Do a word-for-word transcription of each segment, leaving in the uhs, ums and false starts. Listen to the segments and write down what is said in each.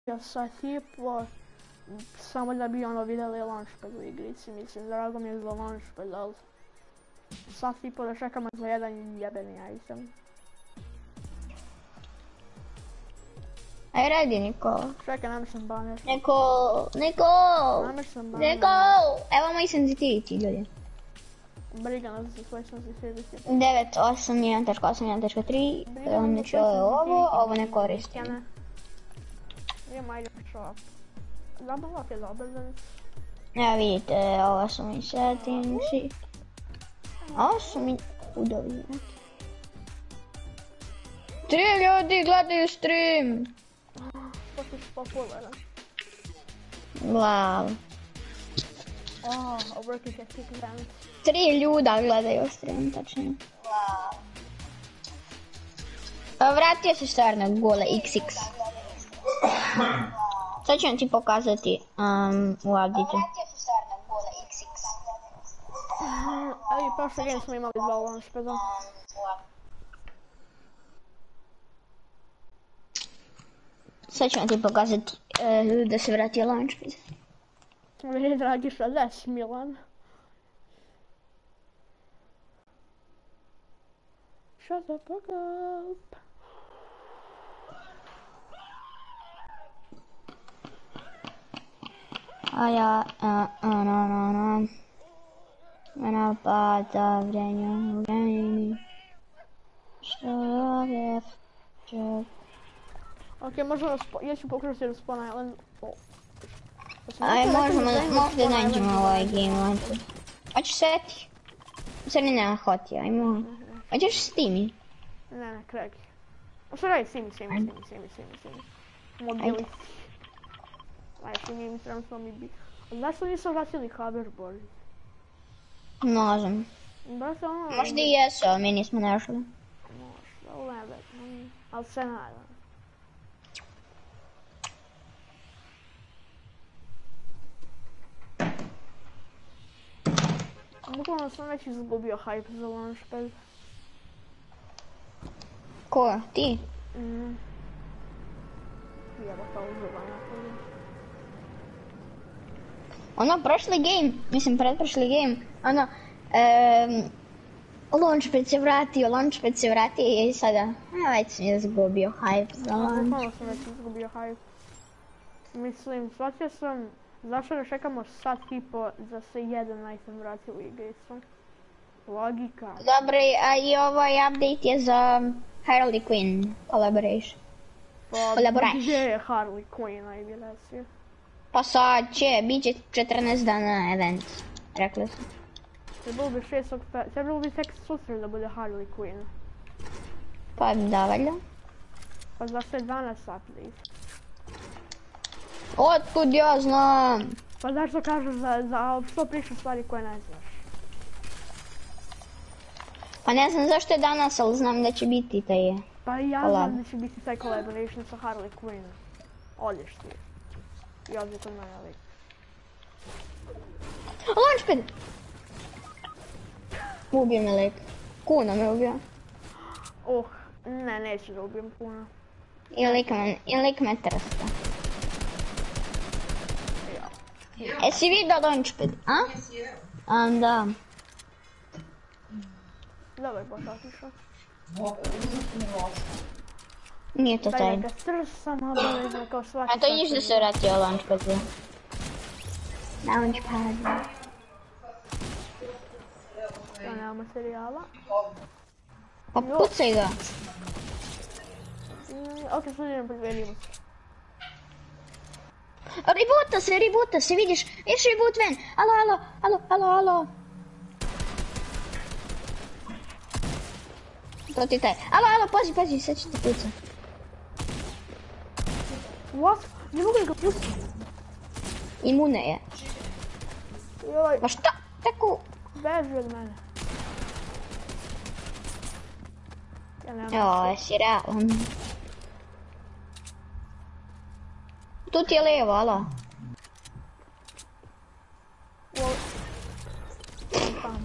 Ja sad tipo, samo da bi ono vidjeli launchpad u igrici, mislim, drago mi je za launchpad, ali sad tipo da čekamo za jedan jebeni item. Aj radi Niko. Čekaj, namješam baner. Niko, Niko, Namješam baner. Niko, evo moj sensitivity ljudi. Briga nas za svoj sensitivity. devet osam jedan tačka osam jedan tačka tri, znači ovo je ovo, ovo ne koristim. Gdje my shop? Double lock je dobar za nas. Evo vidite, ovo su mi settingsi. Ovo su mi hudovi. Tri ljudi gledaju stream. Pošto si popularan. Glav. Oh, overkill je kick event. Tri ljuda gledaju stream, tačnije. Pa vratio se stvarno gole iks iks. Sad ću vam ti pokazati um, u update-u. Ali prošle game smo imali dva launchpada. Sad ću vam ti pokazati uh, da se vratio launchpad. Vidi Dragiša, gdje si Milan? Shut the fuck up. A ja, a, a, na, na, na. Mena pada vrenja u vremeni. Što je čep. Ok, možemo, ja ću pokušati da Spawn Island. Aj, možemo, možda nađemo ovaj game. Hoćeš seti? Sorry, nema hoti, ajmo. Hoćeš s timi? Ne, ne, Craig. Što radi, simi, simi, simi, simi, simi, simi. Mobility. Ajde, nije mi trenutno mi bi... Zašto nisu vratili hoverboard? Možem. Brate, ono... Možda i jesu, ali mi nismo našli. Možda, ali ne bet, ali se nadam. Bukvalno sam već izgubio hype za launchpad. Ko? Ti? Mhm. Jeba kao uživa napravim. Ono, prošli game, mislim pretprošli game, ono, um, launchpad se vratio, launchpad se vratio i sada, a već sam izgubio hype za launch. Bukvalno sam već izgubio hype. Mislim, shvatio sam zašto da čekamo sat i po da se jedan item vrati u igricu. Logika. Dobro, a i ovaj update je za Harley Quinn collaboration. Pa Collaboration. gdje je Harley Quinn, ajde reci. Pa sad će, bit će četrnaest dana event, rekli su. Trebalo bi šestog fe... Trebalo bi tek sutra da bude Harley Quinn. Pa da, valjda. Pa zašto je danas update? Otkud ja znam? Pa zašto kažeš za, za što pričaš stvari koje ne znaš? Pa ne znam zašto je danas, ali znam da će biti taj je. Pa i ja Collab. znam da će biti taj collaboration sa Harley Quinn. Odješ ti. I ovdje kod mene lik. Launchpad! Ubio me lik. Kuno me ubio. Uh, ne, neću da ubijem puno. I lik me, i lik me trsta. Ja. E si vidio launchpad, a? A, da. Dobro je pošatišao. Nije to Daj taj. da ga strsam, obavezno kao svaki A to niš da se vratio launchpad. Launchpad. Da nema materijala. Pa pucaj ga. Mm, ok, sad idem predvedimo. Reboota se, reboota se, vidiš? Vidiš reboot ven. Alo, alo, alo, alo, alo. To ti taj. Alo, alo, pazi, pazi, sad će ti pucat. What? Ne mogu ga pustiti. Imune je. Joj, Pa šta? Tako... beži od mene. Ja nemam. Joj, si realan. Tu ti je levo, alo. Wow. Tam.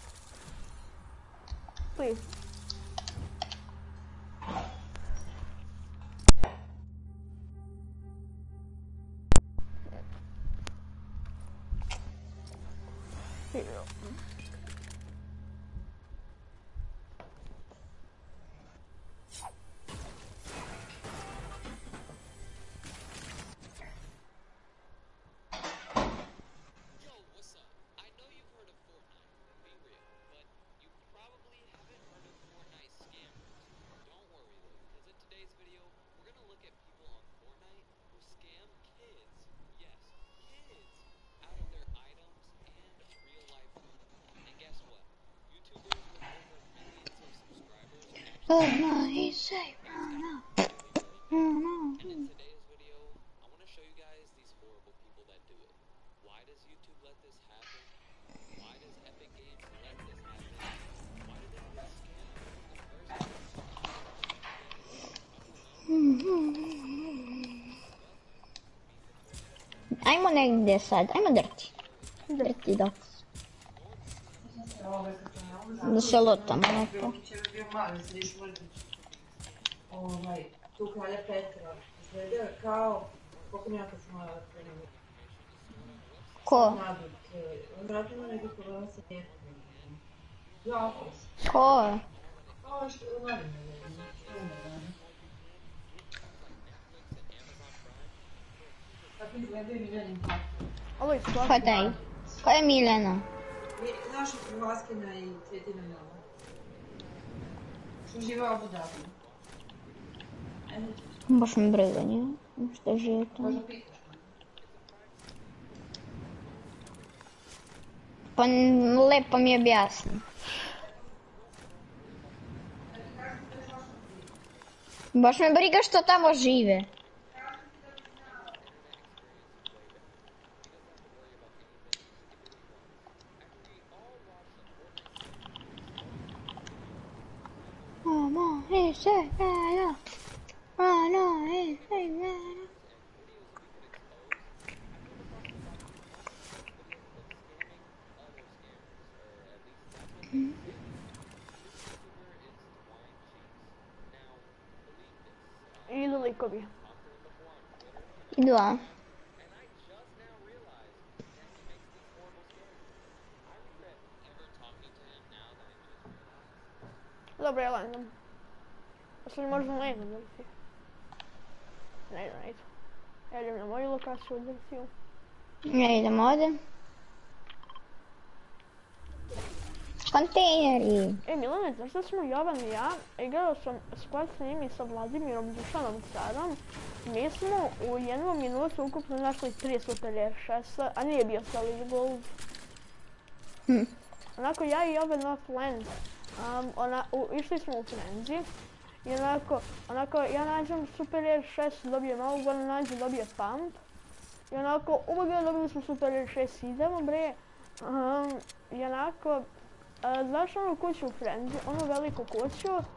Please. Oh no, he's safe. Oh no. Oh no. In today's video, I want to show you guys these horrible people that do it. Why does YouTube let this happen? Why does Epic Games let this happen? Why do they even scam people in the first place? I'm on this side. I'm on dirty. Dirty dogs. Da se lotamo lepo. Ovaj, tu kralja Petra, izgleda kao pokojnjaka s moja otvorenja. Ko? Nadut, on vratno ima neki problema sa njekom. Jako se. Ko? Kao što u novinu, što ne. Tako izgledaju Miljanin tako. Ovo je Ko sklatno. daj? Ko je Miljana? Naša Hrvaskina i Cvjetina Nova. Što žive u Abu Dhabi. Baš mi briga nje. Što žive tamo. Možda pitaš. Pa lepo mi objasni. Baš me briga što tamo žive. Oh no, hey, say, hey, no. Oh no, hey, hey, man. Idu likovi. Idu, a? Dobro, ja landam. Sad možda ne idem drti. Ne idem, ne idem. Ja idem na moju lokaciju u drtiju. Ja idem ovdje. Kontejneri. E, Milane, znaš da smo Jovan i ja, igrao sam squad s njim i sa Vladimirom Dušanom Carom. Mi smo u jednom minutu ukupno našli tri super R šest, a nije bio solid gold. Hm. Onako, ja i Jovan offline, um, ona, u, išli smo u frenzy. I onako, onako, ja nađem super R šest, dobijem ovog, ona nađe, dobije pump. I onako, uboga dobili smo super R šest, idemo bre. Um, I onako, Uh, znaš onu kuću u Frenzy, onu veliku kuću uh,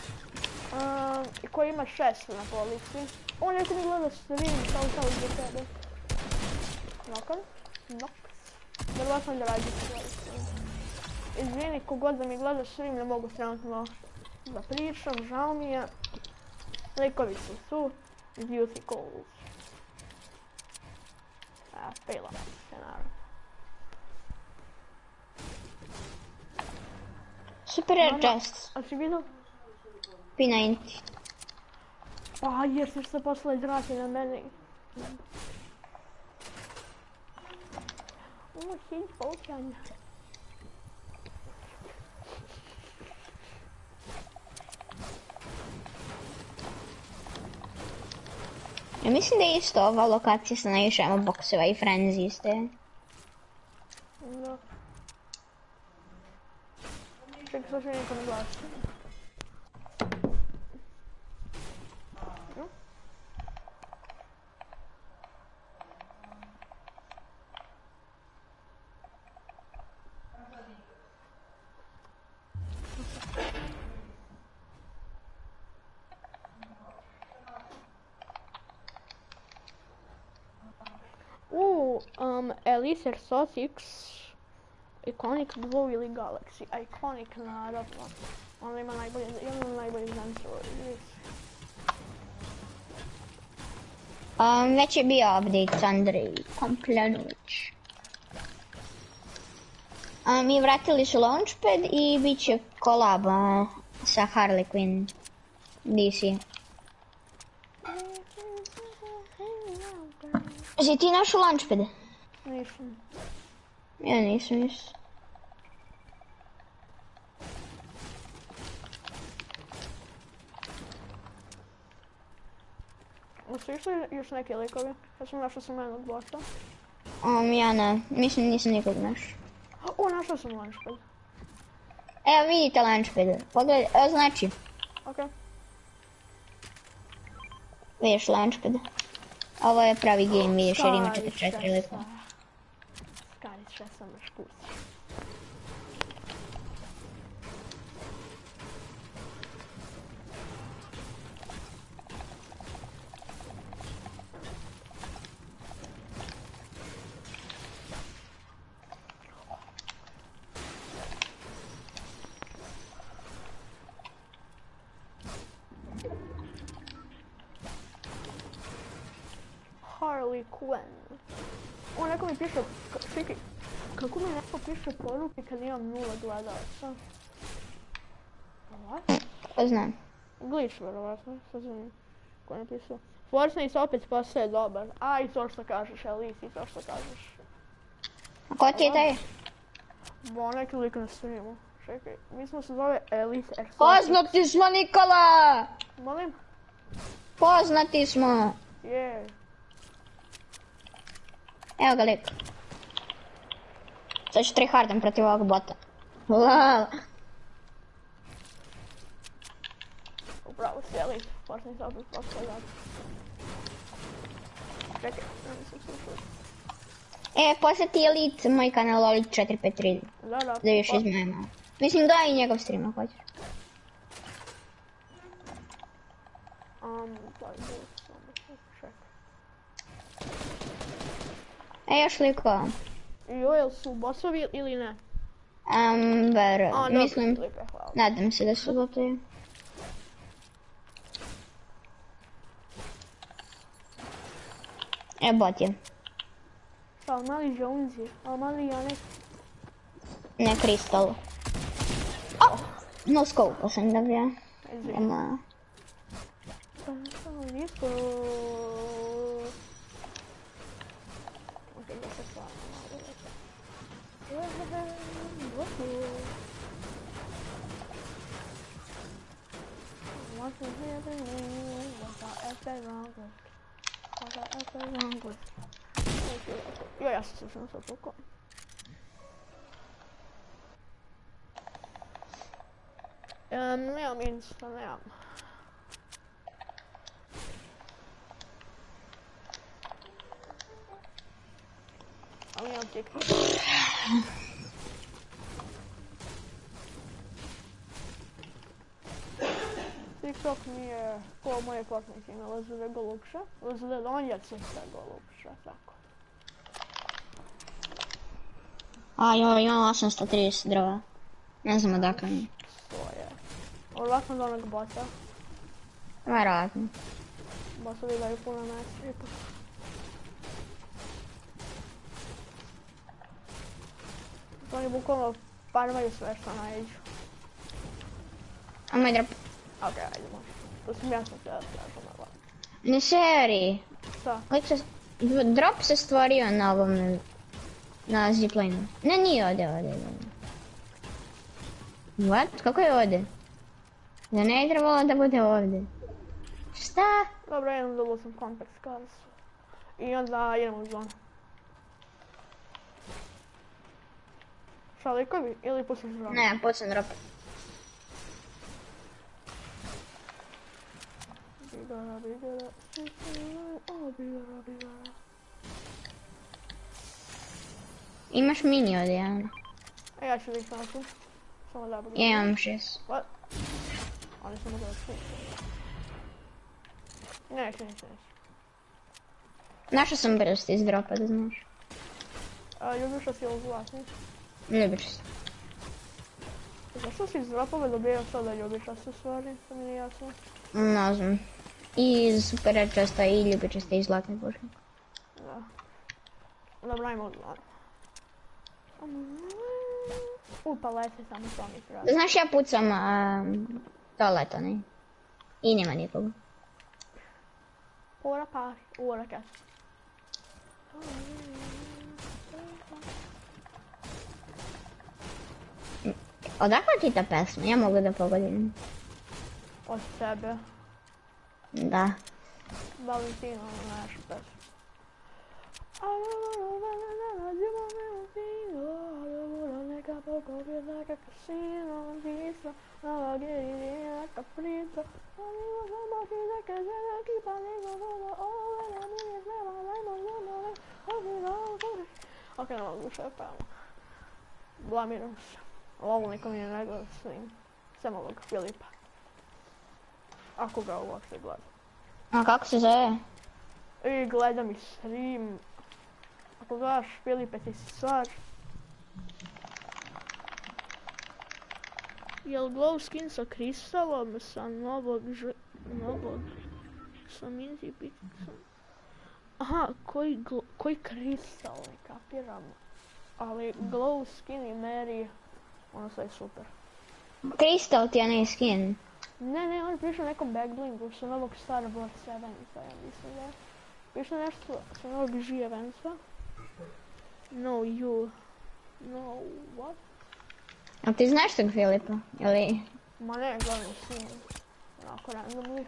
koja ima šest na polici. O, neko mi gleda stream, kao kao za tebe. Nokan? Nox. Vjerovatno da radi stream. Izvini, kogod da mi gleda stream, ne mogu trenutno da pričam, žao mi je. Likovi su tu, beauty calls. A, faila se naravno. Super Air Just. A si vidio? P devedeset. A, jer ćeš se posle drati na mene. Ovo, hit polkanja. Ja mislim da je isto ova lokacija sa najviše ammo bokseva i frenzy iste. Da. Čekaj, sad će niko ne glasi. Uuu, um, Elise Exotics, Iconic Blue ili Galaxy, Iconic naravno. Ona ima najbolje, jedna od najboljih dancova u igri. Um, već je bio update s Andrej Komplenović. Um, I vratili su Launchpad i bit će kolab uh, sa Harley Quinn D C. Jesi ti našao Launchpad? Nisam. Ja nisam nisam. Su išli još neke likovi? Ja sam našao sam jednog bota. Um, ja ne, mislim nisam nikog našao. O, našao sam Launchpad. Evo vidite Launchpad, pogledaj, evo znači. Okej. Vidiš launchpad. Ovo je pravi game, vidiš jer ima četrdeset četiri lika. Skarić še sam škus. Harley Quinn. O, neko mi piše, čekaj, kako mi neko piše poruke kad imam nula gledalaca? What? Ko znam. Glitch, verovatno, sad znam ko je napisao. Fortnite opet postaje dobar. A, i to što kažeš, Elite, i to što kažeš. A ko ti je taj? Bo, neki lik na streamu. Čekaj, mi smo se zove Elite Exotic. Poznati smo, Nikola! Molim? Poznati smo. Je. Evo ga lik. Sad ću tryhardam protiv ovog bota. Lala. Upravo si Elite. Fortnite opet postaje dobar. Čekaj, ne mislim slušao. E, posjeti Elite, moj kanal Lolit četiri pet tri. Da, da. Da još iz moje malo. Mislim da i njegov stream ako hoćeš. Um, to je bilo samo, čekaj. E, još liko. Jo, jel su bossovi ili ne? Um, bar, A, mislim, dobro, lipe, hvala. nadam se da su gotovi. E, bot je. Šta, mali Jonesy, a mali Janek? Ne, Crystal. Oh, no scope sam dobio. Izvim. Ima... Nisko. Možda da se stvarno malo. What is happening? What the F is wrong with? What the F is wrong with? Jo, ja sam se sad pokoj. Um, nemam insta, nemam. Ali imam TikTok. TikTok mi je ko moje Fortnite ime, Lazule Golubša. Lazule Lonjac se Golubša, tako. A joj, imam osamsto trideset drva. Ne znam odakle mi. To je. Ovako od onog bota. Vjerojatno. Botovi daju puno mesa ipak. To oni bukvalno farmaju sve što naiđu. A moj drop. Okej, ajde može. To sam ja sam htjela stražno malo. Ne seri. Šta? Lik se... Drop se stvorio na ovom... Na ziplineu. Ne, nije ovdje, ovdje, ovdje. What? Kako je ovdje? Da ne je trebalo da bude ovdje. Šta? Dobro, idem dobila sam kontakt scars. I onda idemo u zonu. Šta, likovi? Ili pustiš drop? Ne, pucam drop. Bigara, bigara, oh, bigara, bigara. Imaš mini ovdje, Ana. E, ja ću da ih naći. Samo da budu. Ja imam šest. What? Oni su mogli da svi. Neće, neće, neće. Našao sam brst iz dropa, da znaš. A, ljubiša si ili zlatni? Ljubiš se. Zašto si iz dropove dobijao to da ljubiša se stvari? To mi nije jasno. Ne znam. I super časta i ljubičasta i zlatne puške. Da. Dobro, ajmo zlatno. U, palete samo to mi treba. Znaš, ja pucam um, toalet, onaj. I nema nikoga. Ora par, ora kas. Odakle ti ta pesma? Ja mogu da pogodim. Od sebe. Da. Valentino, našu pesmu. a poco piensa que casino vista, no get it in like a frito. Amigos somos gente que se le equipa, digo todo, oh, en a mí es me va, la hemos yo no ve, oh, no, no. Ok, no me gusta, pero... Blamiram se. Ovo niko mi je ne gleda snim. Samo ovog Filipa. Ako ga uopšte gleda. A kako se zove? I gledam i stream. Ako gledaš Filipe, ti si stvar. Jel glow skin sa kristalom, sa novog ž... novog... sa minzi piticom? Aha, koji, gl... koji kristal, ne kapiram. Ali glow skin i Mary, ono sve je super. Kristal ti je ne skin. Ne, ne, on je prišao nekom backblingu sa novog Star Wars eventa, ja mislim da je. Prišao nešto sa novog G eventa. No, you. No, what? A ti znaš tog Filipa, ili? Ma ne, gledam snim. Onako randomly.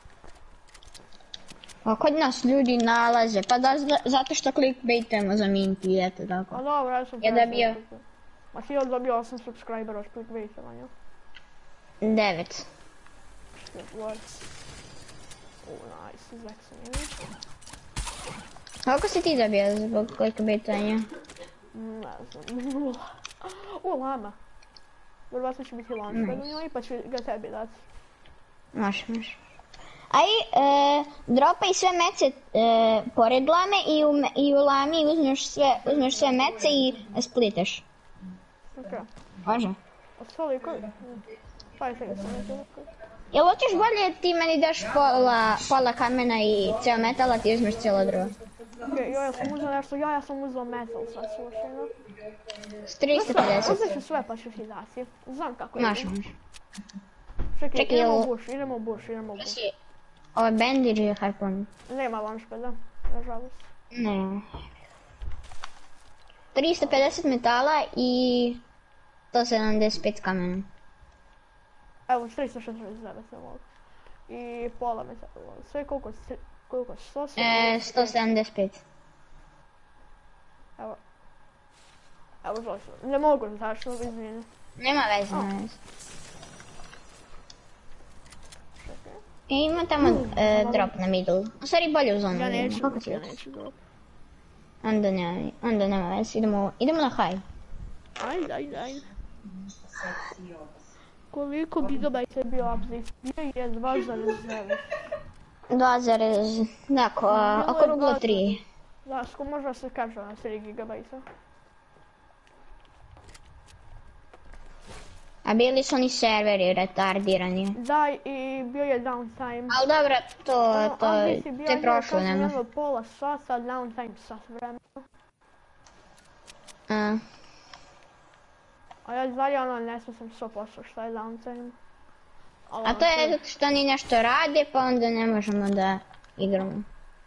A kod nas ljudi nalaze, pa da, zato što clickbaitujemo za minti, eto tako. A dobro, ja sam Je dobio? Ma ti je dobio osam subscribera od clickbaitovanja. Devet. Shit, what? Oh, nice, izveksanjeni. Koliko si ti dobio zbog clickbaitovanja? Ne znam, nula. O, lama. Vjerovatno će biti launchpad u njoj, pa ću ga tebi dati. Može, može. Aj, e, dropaj sve mece e, pored lame i u, me- i u lami uzmeš sve, uzmeš sve mece i splitaš. Okej. Može. A toliko? Pa i svega sam ne toliko. Jel hoćeš bolje ti meni daš pola, pola kamena i ceo metal, a ti uzmeš cijelo drvo? Okej, joj, ja sam uzeo nešto, ja, ja sam uzeo metal sad slučajno. S tristo pedeset. Uzet ću sve pa ću ti dati. Znam kako Može, ide. može. Čekaj, Čekaj, idemo jel- u buš, idemo u buš, idemo u buš. Si, ovo je bandage ili harpun? Nema launchpada, nažalost. Ne. tristo pedeset metala i sto sedamdeset pet kamena. Evo, tristo šezdeset devet ne mogu. I pola metala. Sve koliko, tri- koliko, sto E, sto sedamdeset pet. Evo. Evo, žao sam. Ne mogu, tačno, izvini. Nema veze, nema veze. Čekaj. E, ima tamo e, drop na middle. U stvari bolje u zonu. Ja idemo. neću, Kako ti ja je? neću drop. Onda nema, onda nema veze. Idemo, idemo na high. Ajde, ajde, ajde. Koliko gigabajta je bio update? Bio je dva zarez devet. dva zarez, tako, a, Bilo oko je ruglo dva- tri. Da, sko možda se kaže na tri gigabajta. A bili su oni serveri retardirani. Da, i bio je downtime. Ali dobro, to, Ono, to, update je bio to je jedno, prošlo, kažem, nema. jedno pola sata, downtime sat vremena. A, A ja dalje ono ne smislim sto posto šta je downtime. Ali a to je ono, zato što oni nešto rade, pa onda ne možemo da igramo.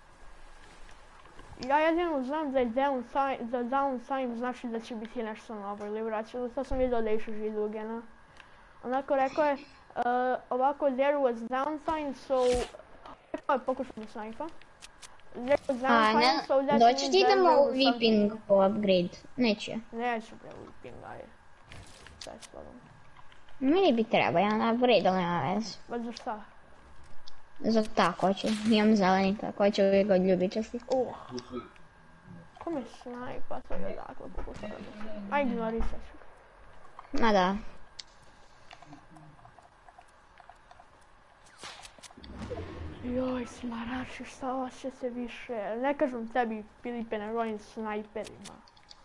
Ja jedino znam da je downtime, da downtime znači da će biti nešto novo ili vraćano. To sam vidio da je išao Židugena. Onako rekao je, uh, ovako there was downtime, so... Rekao je pokušao da snajpa. There was A, downtime, ne, so that doći means ti that idemo there u was Weeping po upgrade. Neće. something- Neću bre whipping, ajde. Šta je s tobom? Meni bi trebao, ja na upgrade, ali nema veze. Pa za šta? Za tako hoću, imam zeleni, tako hoću uvijek od ljubičasti. Uh. Ko me snajpa, to je odakle pokušao da me... A ignorisat ću ga. Ma da. Joj, smarači, šta vas će se više... Ne kažem tebi, Filipe, nego ovim snajperima.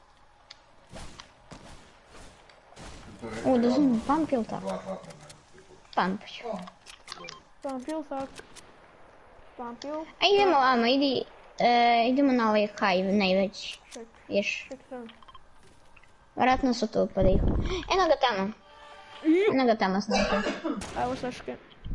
U, da znam, pump ili tako? Pump ću. Pampil, tak. Pampil. A idemo vamo, idi, e, idemo na ovaj hive, najveći. Ček, Ješ, ček sam. vjerojatno su tu upade ih. Eno ga tamo. Eno ga tamo snajpa. Evo Saške.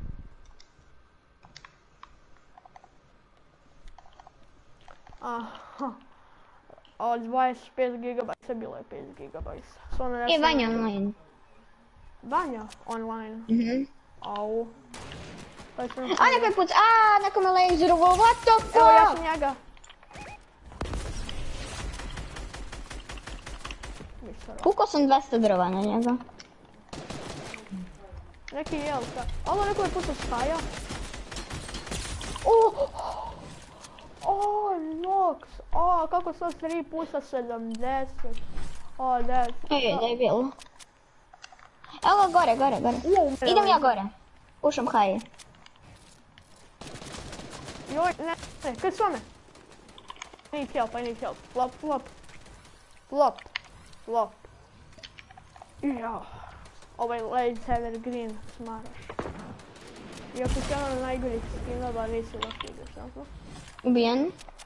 Aha. Od dvadeset pet gigabajta bilo je pet gigabajta. S ono E, nešto... Vanja online. Vanja online. Mhm. Au. Pa ću... A, neko je puc, a, neko me laserovo, what the Evo, ja fuck? sam njega. stara. Pukao sam dvesta drva na njega. Neki jelka. Alo, neko je pucao staja. O! O, Nox! O, kako sad tri puta sedamdeset. O, deset. Ej, da je bilo. Evo ga gore, gore, gore. Idem ja gore. Ušam haje. Joj, ne, ne, kaj s vame? I need help, I need help. Flop, flop. Flop. Flop. Jao. Ovaj lightsaber green smaraš. Iako će ono najgorih skinova, nisi da ideš, tako? Ubijen.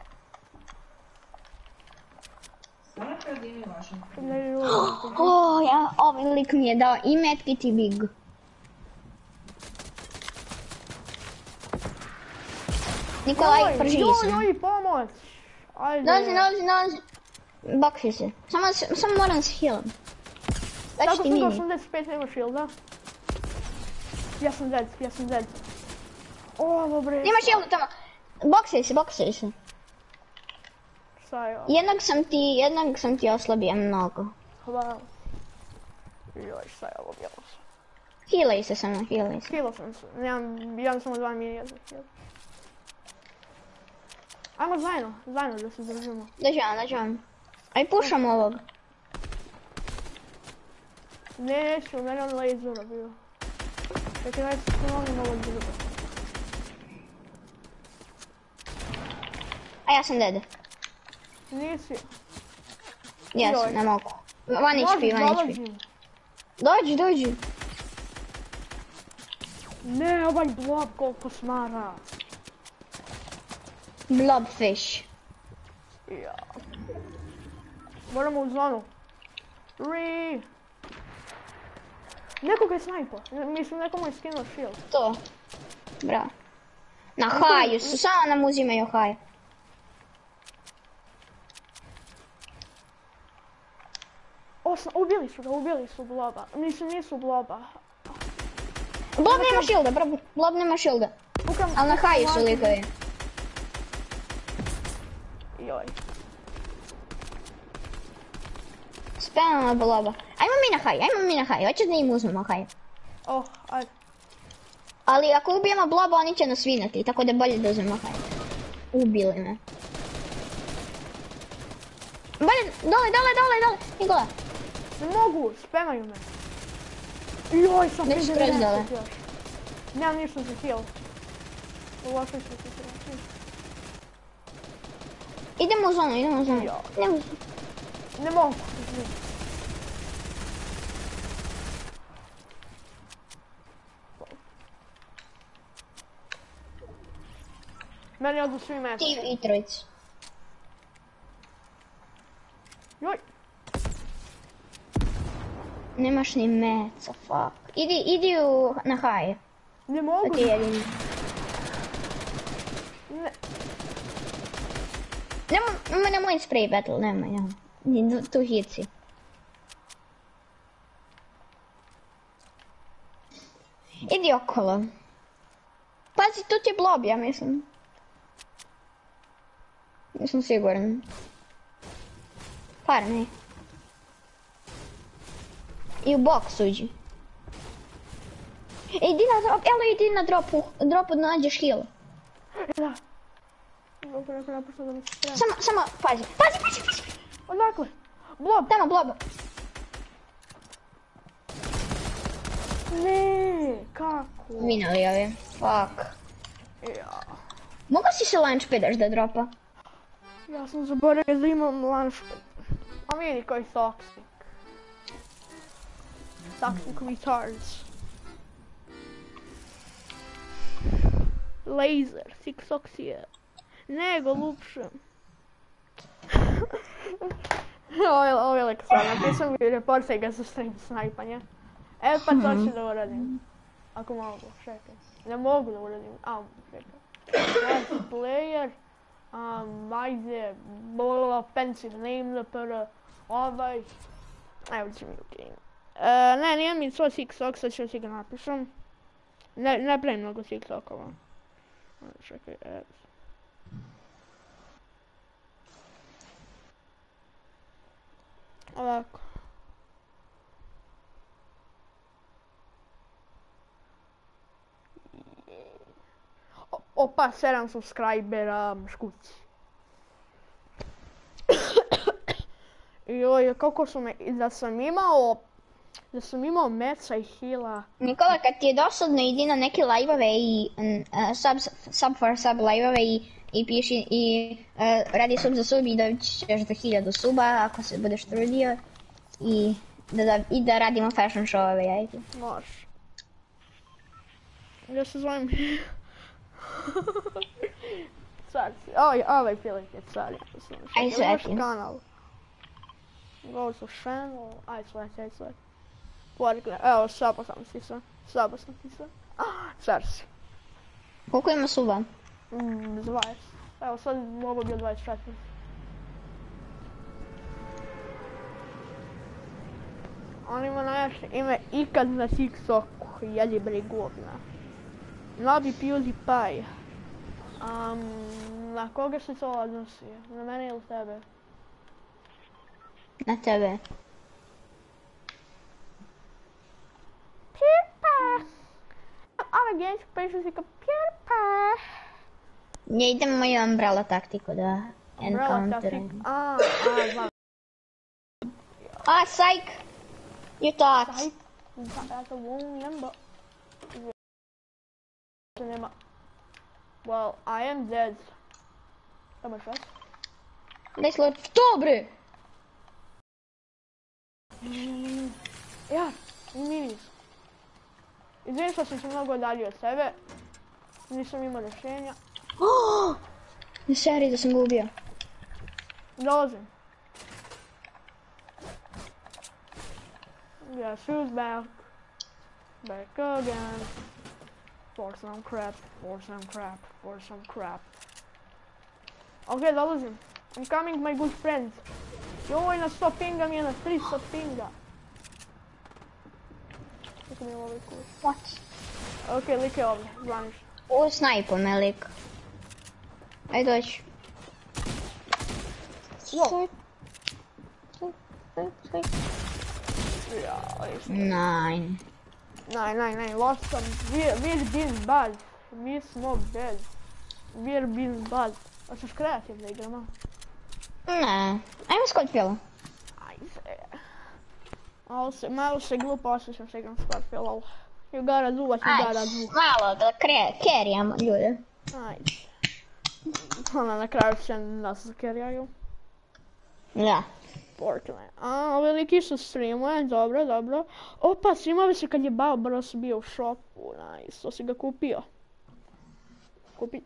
Stvarno kao da imaju vašem. Ne ljudi. O, ja, ovaj lik mi je dao i medkit i big. Nikolaj, prži se. Joj, joj, pomoć! Ajde. Dolazi, dolazi, dolazi. Bakši se. Samo, samo moram se healam. Daći Tako ti sam do mini. osamdeset pet, nema shielda. Ja sam dead, ja sam dead. O, dobre. Nemaš shielda tamo. Boksaj se, boksaj se. Šta je ovo? Jednog sam ti, jednog sam ti oslabio mnogo. Hvala. Joj, šta je ovo bilo? Healaj se samo, healaj se. Healo sam se, nemam, imam samo dva minija za heal. Ajmo zajedno, zajedno da se držimo. Dođi vam, dođi vam. Aj pušam ovog. Neću, mene on lasera bio. Čekaj, najti se ponovim ovog druga. A ja sam dead. Nisi. Jesam, Joj. ne mogu. One H P, one H P. dolazim. Dođi, dođi. Ne, ovaj blob koliko smara. Blobfish. Ja. Moramo u zonu. Re. Nekoga je snajpo. Mislim, nekomu je skinuo shield. To. Bravo. Na haju su, samo nam uzimaju haju. Osna, ubili su ga, ubili su bloba. Mislim, nisu bloba. Blob nema shielda, bro, Blob nema shielda. Ukam, Ali na haju su likovi. Joj. Speno na Bloba. Ajmo mi na haju, ajmo mi na haju. Hoćeš da im uzmemo haju. Oh, ajde. Ali ako ubijemo Bloba, oni će nas vinati, tako da je bolje da uzmemo haju. Ubili me. Bolje, dole, dole, dole, dole. Nikola. Ne mogu, spemaju me. Joj, sam Neću skroz dole. još. Nemam ništa za heal. Ulošio ću se heal. Idemo u zonu, idemo u zonu. Ja. Idemo u zonu. Ne mogu. izvini. Meni odu svi meč. Ti i trojicu. Joj. Nemaš ni meca, fuck. Idi, idi u, na haju. Ne To mogu. ti je jedini. Ne. Nemoj, nemoj spray battle, nemoj, nemoj. Ni tu hici. Idi okolo. Pazi, tu ti je Blob, ja mislim. Nisam siguran. Par ne. I u box uđi. E, idi na drop, evo idi na dropu, dropu da nađeš heal. Da. Dobro, neko napušta da mi se strane. Samo, samo, pazi, pazi, pazi, pazi. Odakle? Blob. Tamo, Blob. Ne, kako? Minali ovi, fuck. Ja. Mogu si se launchpadaš da dropa? Ja sam zaboravio da imam launchpad. A vidi koji toxic. Toxic retards. Laser, tiktoksije. Nego lupšem. Ovo je, ovo je lik sad, napisam mi reportaj ga za stream snajpanje. E pa to ću da uradim. Ako mogu, čekaj. Ne mogu da uradim, a čekaj. Multiplayer. Um, ajde, blablabla, offensive name, pr, ovaj. Evo ću mi u game. E, ne, nije mi to TikTok, sad ću si ga napišem. Ne, ne pravim mnogo TikTokova. Čekaj, e. Ovako. Opa, sedam subscribera, muškuci. Joj, kako su me, da sam imao, da sam imao meca i hila. Nikola, kad ti je dosadno, idi na neke live-ove i uh, sub, sub for sub live-ove i, i piši i uh, radi sub za sub i da ćeš do hiljadu suba ako se budeš trudio i da, da, i da radimo fashion show-ove, ajde. Možeš. Ja se zovem... Car si, oj, ovaj Filip je car. Aj, svetim. Kanal. Go to channel, aj sveti, aj sveti. Porikle, evo, sabo sam ti sve, sabo sam ti sve. Ah, car si. Koliko ima suba? Mm, dvadeset. Evo, sad ovo bio dvadeset četiri. On ima najjače ime ikad na TikToku, jedi bre govna. Novi PewDiePie. Um, na koga se to odnosi? Na mene ili tebe? Na tebe. PewDiePie! Ove genčke pišu si kao PewDiePie! Ja idem moju umbrella taktiku da Umbrella taktik. encounteram. A, a, znam. Ah, psych! You thought. Aj, ja to volim, ba. Nema. Well, I am dead. Tamo što? Daj slot. Dobre! Ja, minis. Izvijem što sam se mnogo odaljio od sebe. Nisam imao rješenja. Oh! Ne seri da sam ga ubio. Dolazim. Guess who's back? Back again. For some crap, for some crap, for some crap. Ok, dolazim. I'm coming, my good friend. Joj, na sto pinga mi je na tristo pinga. Kako mi je ovaj kurs? What? Ok, lik je ovdje, zvaniš. O, snajpo me lik. Ajde doći. Wow. Ja, Nine. nej, nej, nej, lost sam. Wir, wir bin bad. Mi smo bad. Wir bin bad. Hoćeš kreativ da igramo? Ne. Ajmo squad feel. Ajde. Malo se, malo se glupo osjećam se igram squad feel, ali... You gotta do what you gotta Ajde, do. malo da kerijamo ljude. Ajde. Ona na kraju će nas zakerijaju. Da. Portland. A, ovi liki su streamuje, dobro, dobro. Opa, streamove se kad je Bao Bros bio u shopu, nice, to si ga kupio. Kupi.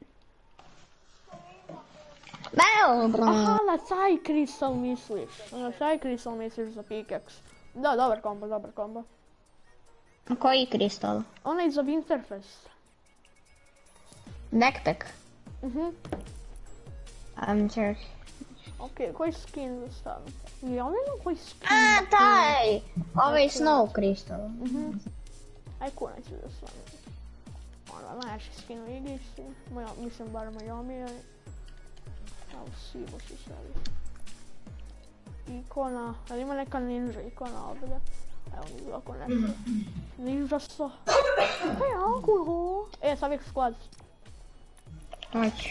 Malo, bro. Aha, na taj kristal misliš. Na taj kristal misliš za pickaxe. Da, dobar kombo, dobar kombo. Koji kristal? Onaj za Winterfest. Backpack. Mhm. Um, sure. Ok, koji skin da stavim? Ja ne znam koji skin. A, taj! Ovaj snow kristal. Mhm. Aj, kuna ću da stavim. Ono, najjači skin u igrici. Moja, mislim, bar moj omiljeni. Evo, sivo ću staviti. Ikona, ali ima neka ninja ikona ovdje. Evo mi ovako nešto. Ninja sto. Kaj alkohol? E, sad uvijek sklad. Hoću.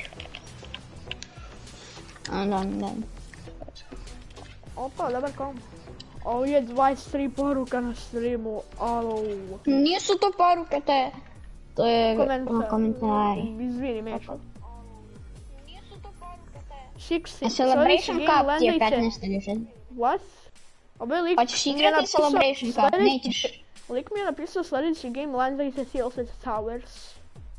A, da, da. Opa, dobar kom. Ovo je dvadeset tri poruka na streamu, alo. Nisu to poruke, to je... To je Komentar. komentari. Izvini, Mečo. Sixty. A Celebration Cup ti je petnaest ili šest. What? Ovaj lik Hoćeš mi je igrati napisao Celebration Cup, sljedeći- nećeš. Lik mi je napisao sljedeći game Landajte Tilted Towers.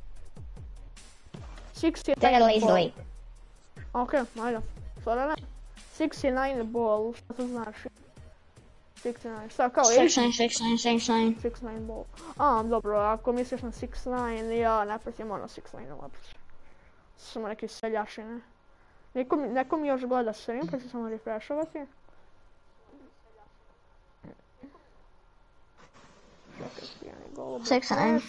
šezdeset To je devet lazy ball. lake. Ok, ajde. Sada ne. šezdeset devet ball, šta to znači? šezdeset devet, šta kao šest je? nine, šest nine, šest nine. šezdeset devet ball. A, dobro, ako misliš na šezdeset devet, ja ne pratim ono šezdeset devet uopće. Samo neke seljašine. Neko mi, neko mi još gleda stream, pa ću samo refreshovati. Čekaj, pijani golubo. šest nine.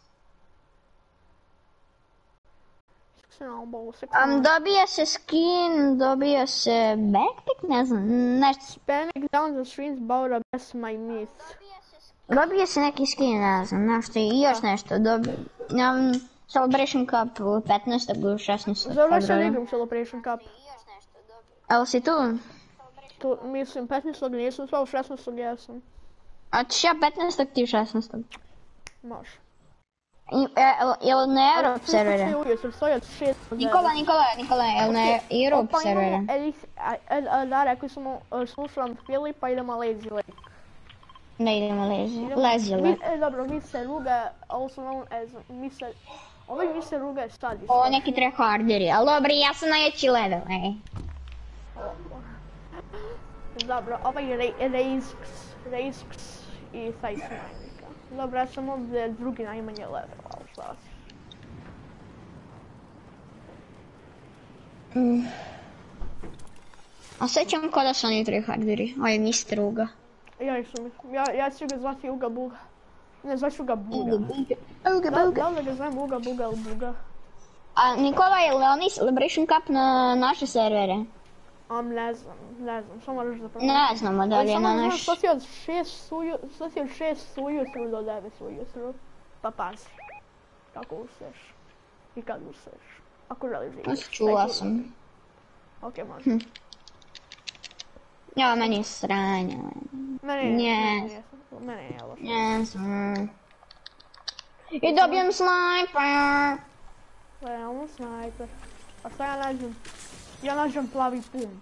šezdeset devet ball, šezdeset Um, devet. dobija se skin, dobija se backpack, ne znam, nešto. Panic down the streams about a best my myth. Dobija se neki skin, ne znam, nešto i još nešto, dobija. Um, Celebration Cup petnaestog do šesnaestog Završen februara. igram Celebration Cup. Evo si tu? Tu, mislim, petnaestog nisam zvao, šesnaestog jesam. A ćeš ja petnaestog ti šesnaestog. Može. I- e, el- Jel na Europe servere? Ujutro stoji od šest do devet. Nikola, Nikola, Nikola, jel na Europe Pa servere? imamo, Elis- a- a- a- da, rekli smo, uh, slušam Filipa, idemo Lazy Lake. Ne idemo lezi. Idemo- Lezile. Mi- E, dobro, mi se ruga, also known as, mi se, ovaj mi se ruga je study. Ovo neki tryharderi, ali dobri, ja sam najveći level, ej. Dobro, ovaj Ra- Razx, Razx i taj Snajnika. Dobro, ja sam ovdje drugi najmanje level, ali šta si. A sećam ko da su oni tryharderi, ovaj mister Uga. Ja ih sam, ja, ja ću ga zvati Uga Buga. Ne, zvaću ga Buga. Uga, Uga, Da, Uga. da li da ga znam Uga Buga ili Buga? A Nikola, je li oni Celebration Cup na naše servere? Um, ne znam, ne znam, samo moraš da pronaći. Ne znamo da li je na Samo naš... znam što si od šest suju, što si od šest ujutru do devet ujutru. Pa pazi. Kako ustaješ. I kad ustaješ. Ako želiš da igraš. Čula sam. Ok, može. Ja, meni je sranje. Mene je, Nje. mene je, mene je loše. Ne znam. I dobijem snajper. Realno snajper. A šta ja nađem? Ja nađem plavi pum.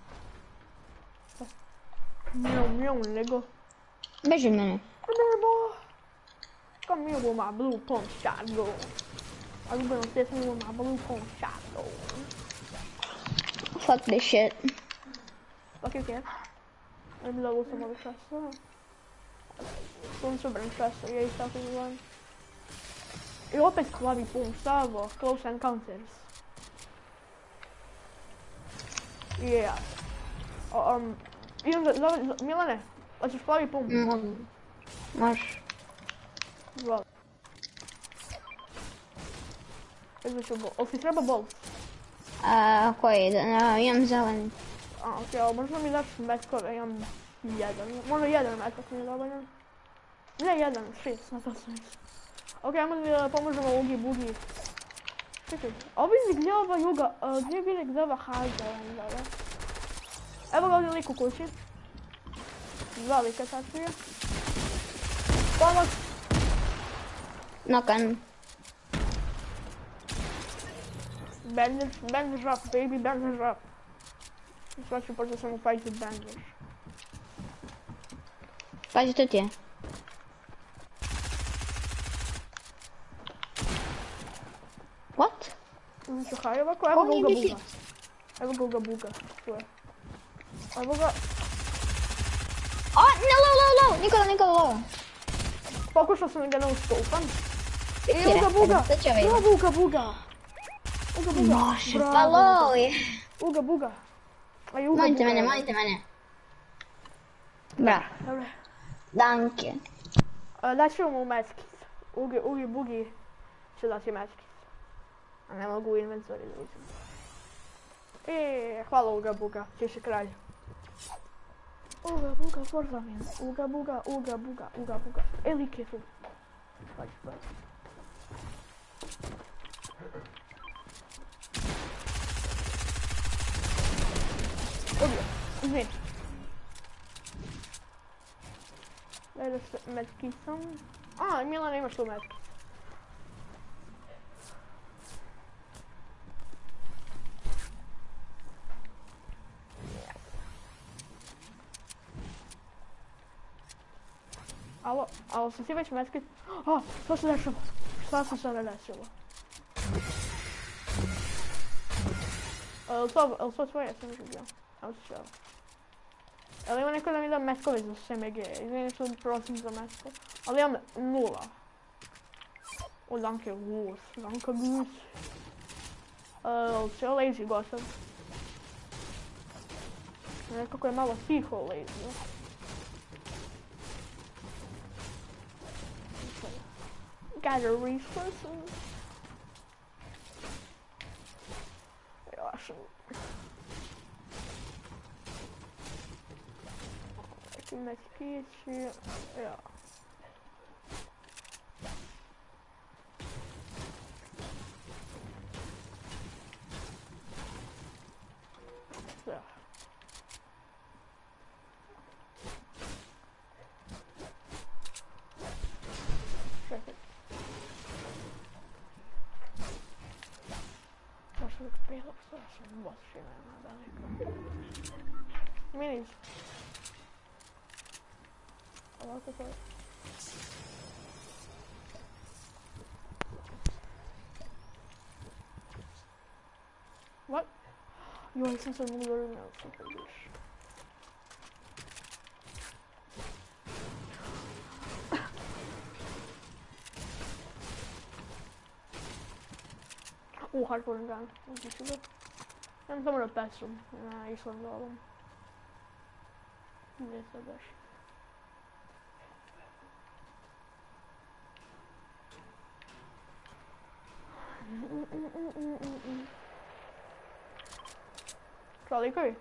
Mjau, mjau, nego. Beži od mene. Remember, come here with my blue pump shotgun. Are you gonna test me with my blue pump shotgun? Fuck this shit. Fuck you, kid. Let me level some other chests. Some super chests, ja isto tako izgledam. I opet plavi pum, šta je ovo? Close encounters. Yeah. O, um, idem za, za, za, Milane, hoćeš plavi pum? Mogu. Možeš. Izvoli. Izvuću bol. Jel ti treba bol? A koji? Da, imam zeleni. A, okej, ali možda mi daš metkove, imam jedan. Možda jedan metak mi je dovoljan. Ne jedan, šest, na to sam mislim. Okej, ajmo da pomožemo Ugi Bugi. Čekaj, ovo je gdje ova Juga, a, gdje je bili gdje ova Hazda, onda, da? Evo ga ovdje lik u kući. Dva lika tačnije. Pomoć! Nokan. Bandage, bandage up, baby, bandage up. Svaki počeo sam upajiti bandage. Pazi, to ti je. What? Znači, haj ovako, evo On ga je Uga mi Buga. Evo ga Uga Buga, tu je. Evo ga, O, ne, low, low, low! Nikola, Nikola, low. pokušao sam da ga ne ustupam. I Ti Uga rekao, Buga, sad će ovaj- bravo Uga Buga. Uga Buga, Može, bravo. pa low je. Uga Buga. Aj, Uga Molite Buga. mene, molite mene. Bra, Dobre. danke. Uh, daću mu medkit. Ugi, Ugi Bugi će dati medkit. A ne mogu u inventory da vidim. E, hvala Uga Buga, ti si kralj. Uga Buga, forza mi. Uga Buga, Uga Buga, Uga Buga. E, lik je tu. Pađi, pađi. Ubio, izvini. Daj da se medkitam. A, Milana imaš tu medkit. Alo, alo, sam ti već medkit? A, što se dešava? Šta se sada desilo? Jel to, jel to tvoje? Sam vidio. Samo se šao. Jel ima neko da mi da metkove za S M G? Izvini što prosim za metko. Ali imam nula. O, danke, gus. Danke, gus. Jel će lazy gotov? Nekako je malo tiho lazy. Gather resources. Još. Neki medkići. Ja. sam bossina jedna velika. Minis. Ovako to je. What? Joj, sam sad mogu dobro imao super biš. U, hardcore gun. Uđi ću ga. Idem samo na pesum. Na Island golom. Gdje se baš? Šta likovi?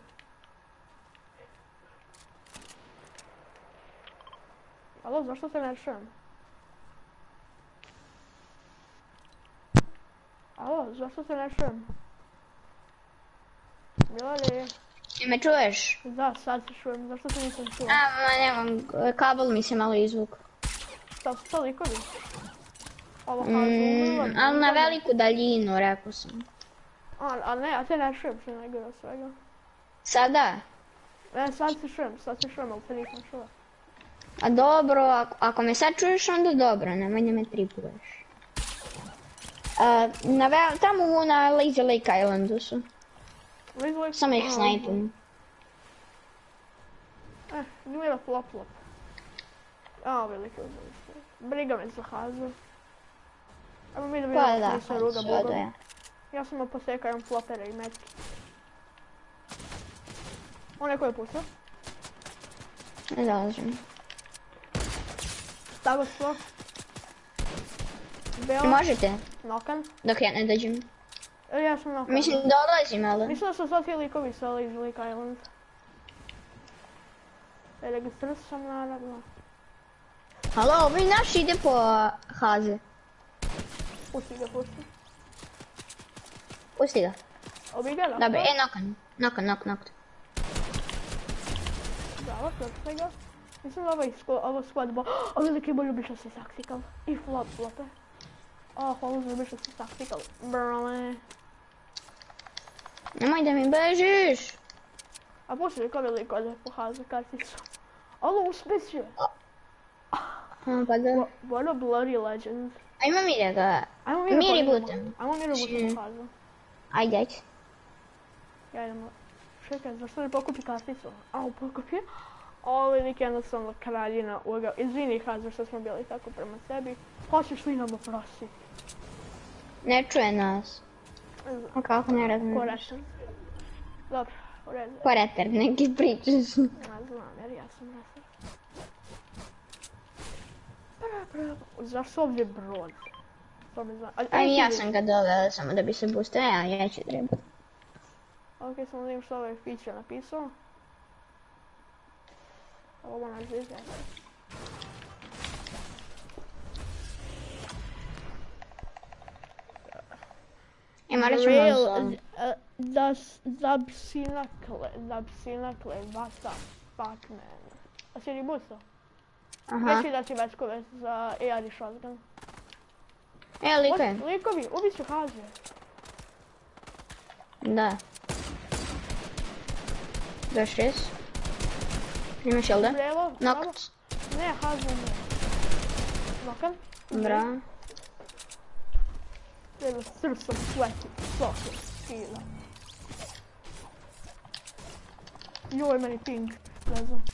Alo, zašto se ne čujem? Alo, zašto se ne čujem? Milali? Ti me čuješ? Da, sad se čujem, zašto se nisam čuo? A, ma nemam, kabel mi se malo izvuk. Šta su to likovi? Ovo kažu, Mm, ali na veliku daljinu, rekao sam. A, a ne, a te ne čujem što je najgore od svega. Sada? Ne, sad se čujem, sad se čujem, ali te nisam čuo. A dobro, ako, ako me sad čuješ, onda dobro, nemoj da me tripuješ. A, na vel, tamo na Lazy Lake Islandu su. Like, Samo ih snajpim. Eh, gleda flop flop. A, velike uzelice. Briga me za Hazu. Ajmo mi da Pa vidimo da, koji se ruga sve do bogom. ja. Ja samo posekajem flopere i metke. Onaj ko je pustio? Ne dolazim. Stago sto. Bela. Možete, Nokan. dok ja ne dođem. E, ja sam nokan. Mislim, dolazim, ali... Mislim da su sad ti likovi sa Lazy Lake Island. E, registriran sam naravno. Halo, ovaj naš ide po Haze. Pusti ga, pusti. Pusti ga. Obi ga, Dobro, e, nokan. Nokan, nok, nok. Bravo, sve ga. Mislim da ovaj sko, ovo squad bo... O, veliki bolj ljubiš da si taktikal. I flop, flope. O, hvala za ljubiš da si taktikal. Brale. Nemoj da mi bežiš. A pusti ko veliko da pohaza karticu. Alo, uspesio. A, pa da. What, what a bloody legend. Ajmo mi da ga... Ajmo mi Mi da rebootam. Ajmo mi rebootam Či- pohaza. Ajde, ajde. Ja idem... Čekaj, zašto ne pokupi karticu? Au, pokupi. Ovo je lik jednostavno kraljina uga. Izvini Hazar što smo bili tako prema sebi. Hoćeš li nam oprostiti? Ne čuje nas. A kako ne razumijem? Korektan. Dobro, u redu. Ko retar, neki pričaš. Ja znam, jer ja sam retar. Pra, pra. Zašto ovdje brod? To mi zna. A i ja sam ga dovela samo da bi se boostao, a ja ću treba. Ok, samo da vidim što ovaj feature napisao. Ovo nas zizja. E, morat ćemo Real, za... uh, das, Zabsinakle, Zabsinakle, Vasa, Fuckman. A si rebootao? Aha. Reći da ti večkove za A R i shotgun. E, likaj. Likovi, ubi su Haze. Da. Još res. Imaš jel da? Brevo, bravo. Nokt. Ne, Haze ne. Nokan. Bravo. Treba srcom sveti, soke, skila. Joj, meni ping, ne znam.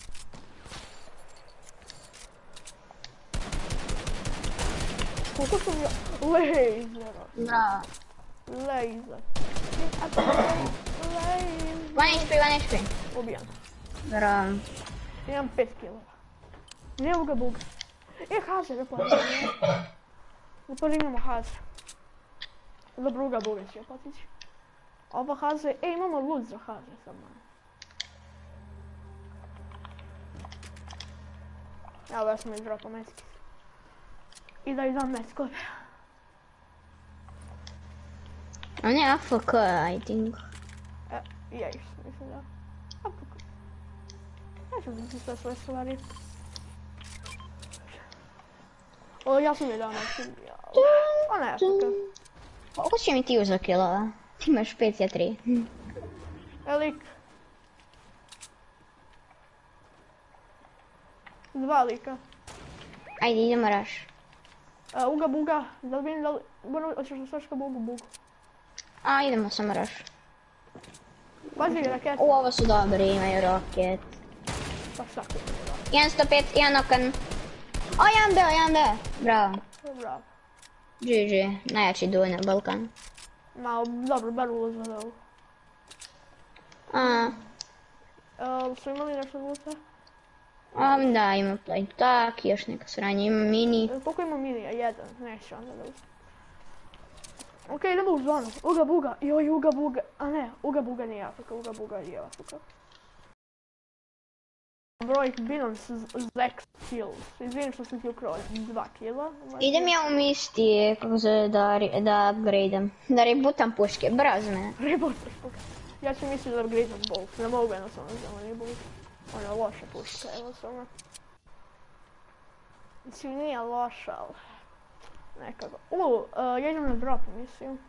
Koliko sam ja... Laser. Bravo. Laser. Laser. One H P, one H P. Ubijan. Bravo. Imam pet kilova. Nemam ga buga. E, Haze, ne plaćam. Ne podignemo Haze. Za druga buga će potići. Ova Haze, e, imamo loot za Haze sa mnom. Evo, ja sam mi dropao metki. I da izdam metkove. On je A F K, I think. E, ja isto mislim da. A kako? Ja ću biti sve svoje stvari. O, ja sam mi dao metki. O ne, A F K. Koliko će mi ti uzeo kilova? imaš pet, ja tri. Elik. Dva lika. Ajde, idemo raš. Uh, uga buga, da li vidim da li... Bueno, hoćeš da staviš ka bugu bugu. A, idemo samo raš. Pazi rakete. U, ovo su dobri, imaju roket. Pa svaki. jedan sto pet, jedan okan. O, jedan B, jedan B. Bravo. Bravo. G G, najjači duj na Balkanu. Ma, dobro, bar ulaz za ovu. A, Uh, su imali nešto luta? um, da, ima play tak, još neka sranja, ima mini. E, koliko ima minija? Jedan, neće onda da uzem. Okej, idemo u zonu. Uga buga, joj, uga buga. A ne, uga buga nije Afrika, uga buga je Afrika. Broj binom s Zex kills. Izvinim što sam ti ukrao dva kila. Idem ja u misti, kako se da, ri- da upgradeam. Da rebootam puške, brzo me. Rebootaš puška. Ja ću misliti da upgradeam bolt. Ne mogu jednostavno da reboot. Ona je loša puška, jednostavno. Mislim, nije loša, ali... Nekako. U, uh, jedem na drop, mislim.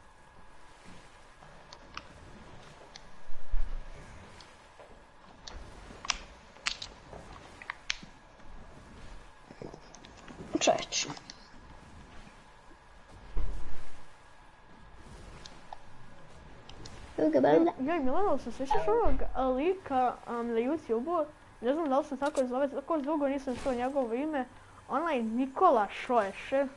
Čovječ. Uga balda. Joj, Milano, se sjećaš onog lika um, na YouTube-u? Ne znam da li se tako zove, tako dugo nisam čuo njegovo ime. Onaj Nikola Šoješe.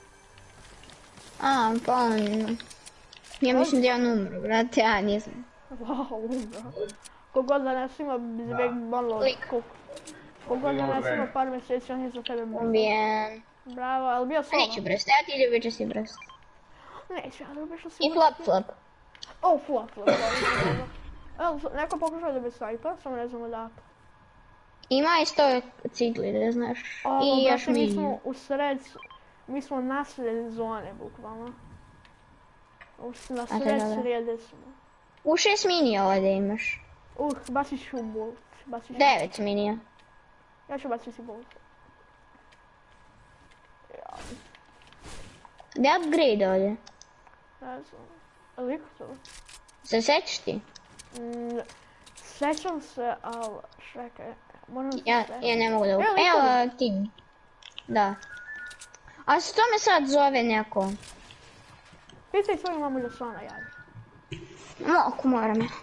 A, pa on... Ja mislim da je on umro, brate, ja nisam. Wow, umro. Kogod da ne snima zbjeg malo... Lik. Kogod da ne snima par mjeseci, on je za tebe možda. Ubijen. Bravo, ali bio solo? Neću brst, ja ti ljubit ću si brst. Neću, ja ljubiš da si... I flop flop. O, flop, flop, dobro. Evo, neko pokušao da bi snajpa, samo ne znam odakle. Ima i sto cigli, da znaš. O, I još brate, mi mini. smo u sred... Mi smo na sred zone, bukvalno. U s- Na A, sred da, da. srede smo. U šest minija ovdje imaš. Uh, bacit ću bolt. Bacit ću... Devet minija. Ja ću baciti bolt. Ja, Gdje je upgrade ovdje? ne znam. Liko to? Se sećaš ti? Mm, Sećam se, ali... Čekaj, moram se Ja, setiti. ja ne mogu da... Evo, Evo ti. Da. A što me sad zove neko? Pitaj svoju mamu da se ona javi. Moku moram ja.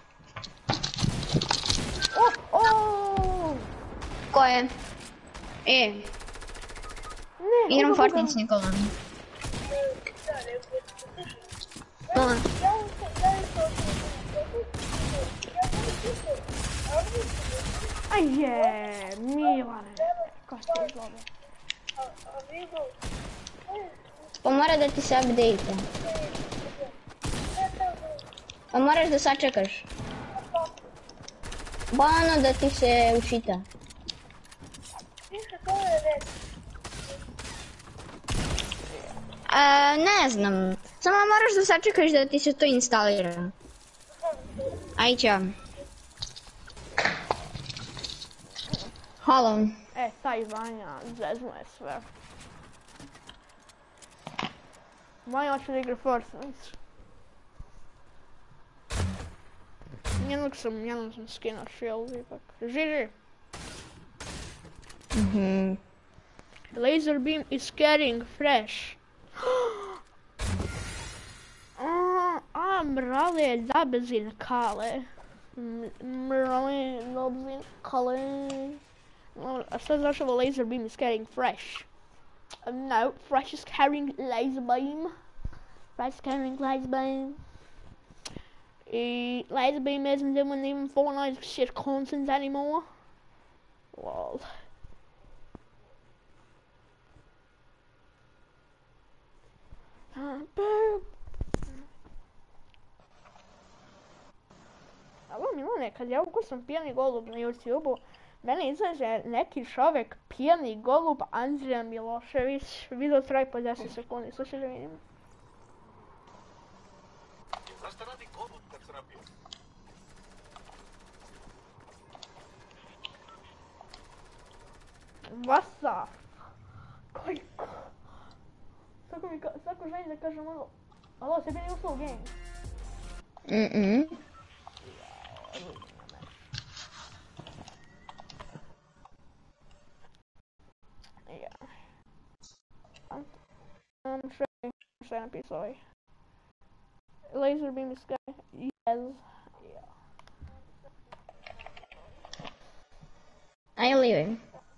O, o! Ko je? E, Ne, igram koga, Fortnite koga? s Nikolom. Molim. Aj je, Milane. Ko se izlobe? Pa mora da ti se update. Pa moraš da sačekaš. Ba ono da ti se učita. A, ne znam. Samo moraš da sačekaš da ti se to instalira. Aj, ćao. Halo. E, taj Vanja zeznuje sve. Vanja hoće da igra Fortnite. Jednog sam, jednog sam skinuo shield ipak. Žiži! Mhm. Laser beam is getting fresh. A, a mrale dabzin kale. M- Mrale dabzin kale. No, a sad zašao laser beam is getting fresh. Um, no, fresh is carrying laser beam. Fresh is carrying laser beam. E, laser beam isn't doing even Fortnite shit content anymore. Lol. Alo Milane, kad ja ukucam pijani golub na YouTube-u, mene izađe neki čovjek pijani golub Andrija Milošević, video traje po deset sekundi, slušaj da vidim. Zašto radi golub kad se napije? What's up? Koji ko? Svako mi ka, svako želi da kažem ono, alo, se bili ušao u game. Mm-mm. Yeah. I'm, I'm trying to sorry. Laser beam this guy. Yes. Yeah. I'm leaving.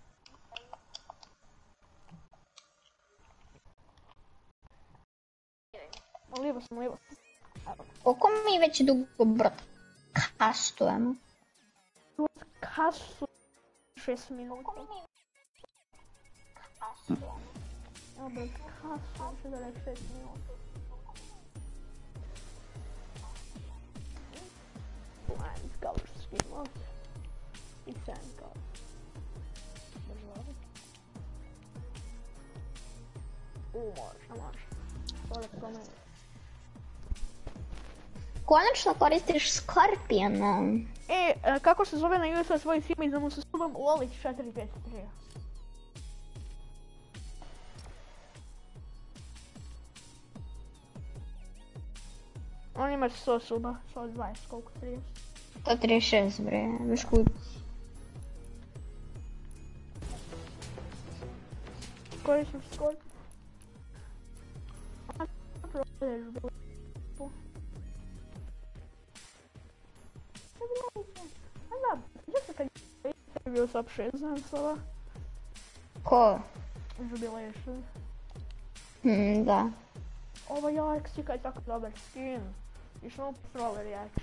Leave us, leave us. Koliko mi već dugo broadcastujemo? Kasu šest minuta. Ja, broadcastujem će da reći šest minuta. Blind color scheme of i sand color. Državi. U, može, može. Sada promeni. Konačno koristiš Scorpiona. E, kako se zove na U S A svoj film da mu se subam Lolić četiri pet tri. On ima sto suba, sto dvadeset, koliko, trideset. sto trideset šest, bre, viš kuj. Koristim skor. Prodaješ bilo. Da, gdje se kad je bio sub šest, znam sada. Ko? Jubilation. Hmm, da. Ovo Jarksika je tako dobar skin. I što mu postrover Jarks.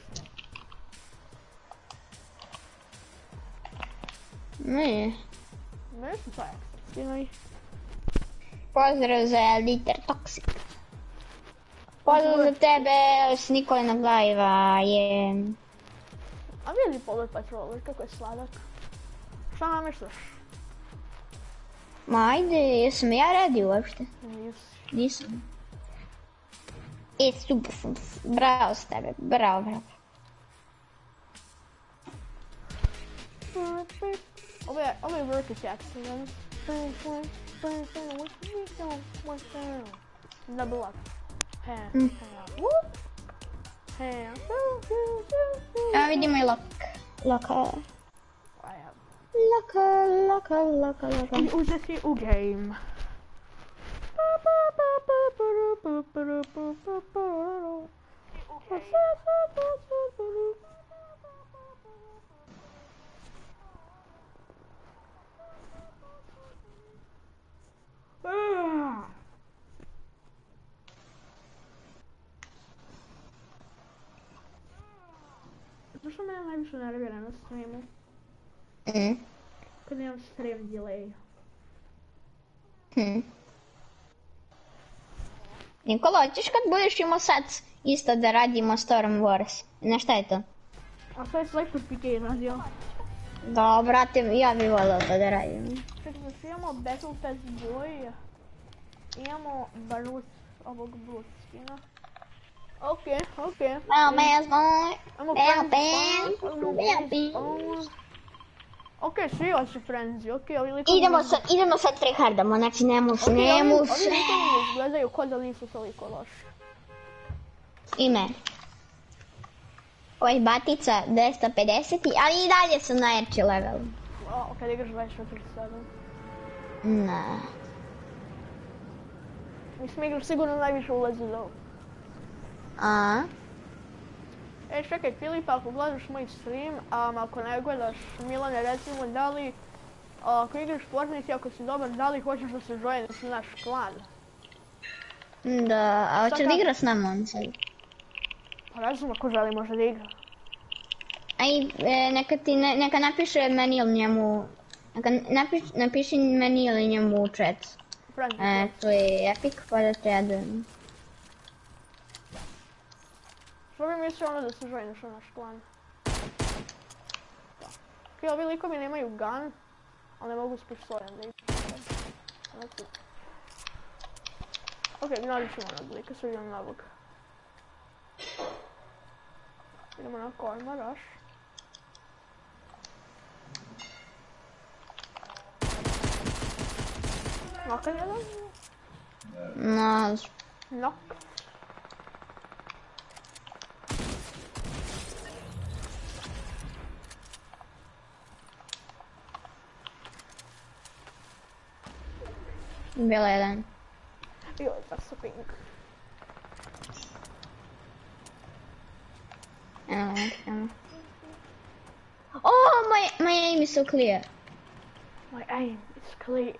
Ne. Ne su to Jarks skinovi. Pozdrav za Liter Toxic. Pozdrav za tebe s Nikolinog live-a je... A vidi Polar Patroller, kako je sladak. Šta namještaš? Ma ajde, jesam ja ready uopšte? Nisi. Nisam. E, super sam, bravo s tebe, bravo, bravo. Ovo je, ovo je Vertice accident. Double up. Hand, hand, whoop. Hand, A vidimo i Lok. Loka. Loka, loka, loka, loka. I uzeti u game. Zašto mene najviše nervira na streamu? Mm. Kad imam stream delay. Hm. Nikola, hoćeš kad budeš imao sad isto da radimo Storm Wars? Na šta je to? A to je Selector P K radio. Da, brate, ja bih volio to da radim. Čekaj, znači imamo Battle Pass Boy. Imamo Barut ovog Brut skina. Okej, okej. Meo, meo, moj. Imamo Meo, Frenzy pen. Imamo Meo, Frenzy pen. Spawn. Okej, svi oči Frenzy, okej, ovi likovi... Idemo sad, idemo sad tryhardamo, znači nemu se, Okej, nemu ovi- Ovi se. likovi ne izgledaju ko da nisu toliko loši. Ime. Ovaj batica dvesta pedeset, ali i dalje sam na erči levelu. O, kad igraš dvadeset četiri sedam. Ne. Mislim, igraš sigurno najviše ulazi do... A? E, čekaj, Filipa, ako gledaš moj stream, um, ako ne gledaš, Milane, recimo, da li, ako igraš Fortnite i ako si dobar, da li hoćeš da se joiniš u naš klan? Da, a hoće Šta da ka- igra s nama on sad? Pa ne znam, ako želi može da igra. Aj, e, neka ti, ne, neka napiše meni ili njemu, neka napiš, napiši meni ili njemu u chat. Friends, E, to je Epic, pa da te jadujem. što bi mislio ono da se joiniš u naš klan? Da. Okej, ovi likovi nemaju gun, ali ne mogu s pištoljem da igra. Okej, ignorit ćemo onog lika, sad idemo na ovog. Idemo na Korma, Rush. Nokan jedan? No, Nok. Bila jedan. Joj, da su ping. Evo, evo. Oh, my, my aim is so clear. My aim is clear.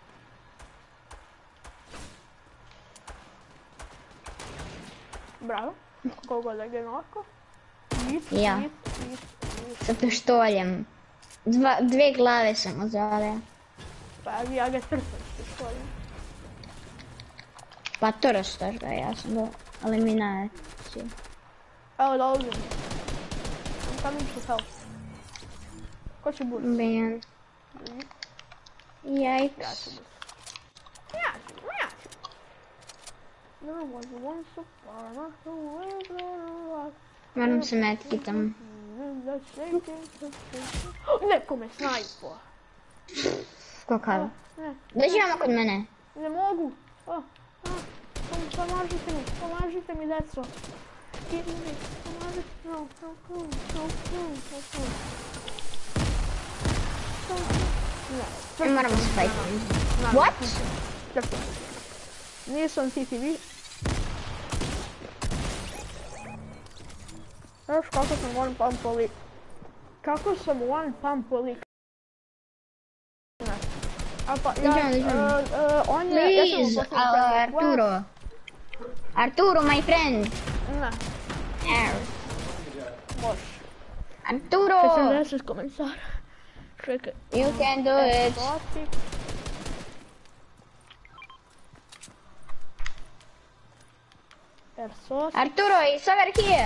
Bravo. Kogo da gdje ovako? Nis, Ja. nis, nis, nis. Sa pištoljem. Dva, dve glave sam ozvalio. Pa ja ga trpam s pištoljem. Pa to rastaš ga, ja sam do eliminaciju. Evo da ovdje. I'm coming to help. Ko će burt? Ben. Ja ću Yikes. burt. Ja ću, ja ću. There was once a farmer who lived in a Moram se medkitam. Neko me snajpo. Kakav? Ne, Dođi vamo kod mene. ne mogu. O, a, pom- Pomažite mi, pomažite mi, deco. Give me, pomažite, no, no, no, no, no, no, no. No, no. Ne, Moramo se fajtati. ne, What? Čekaj. Nisam T T V. Znaš kako sam one pump ali... Kako sam one pump ali... Ne. A pa, ja, Idemo, idemo. uh, uh, on je... ja sam mu Please, poslao uh, friend request. Arturo. Arturo, my friend. Ne, Evo. može. Arturo! šezdeset komentara. Čekaj. You can do it. Exotic. Exotic. Arturo, it's over here.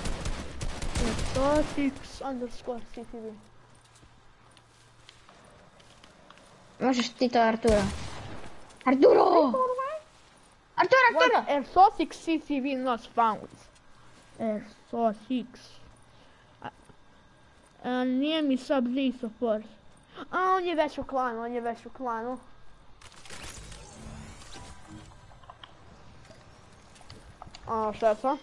Exotics underscore C T V. Možeš ti to, Arturo. Arturo! Arturo, Arturo! What? Exotic C T V not found. Exotics. A, a, nije mi sub Z support. A on je već u klanu, on je već u klanu. A šta je to?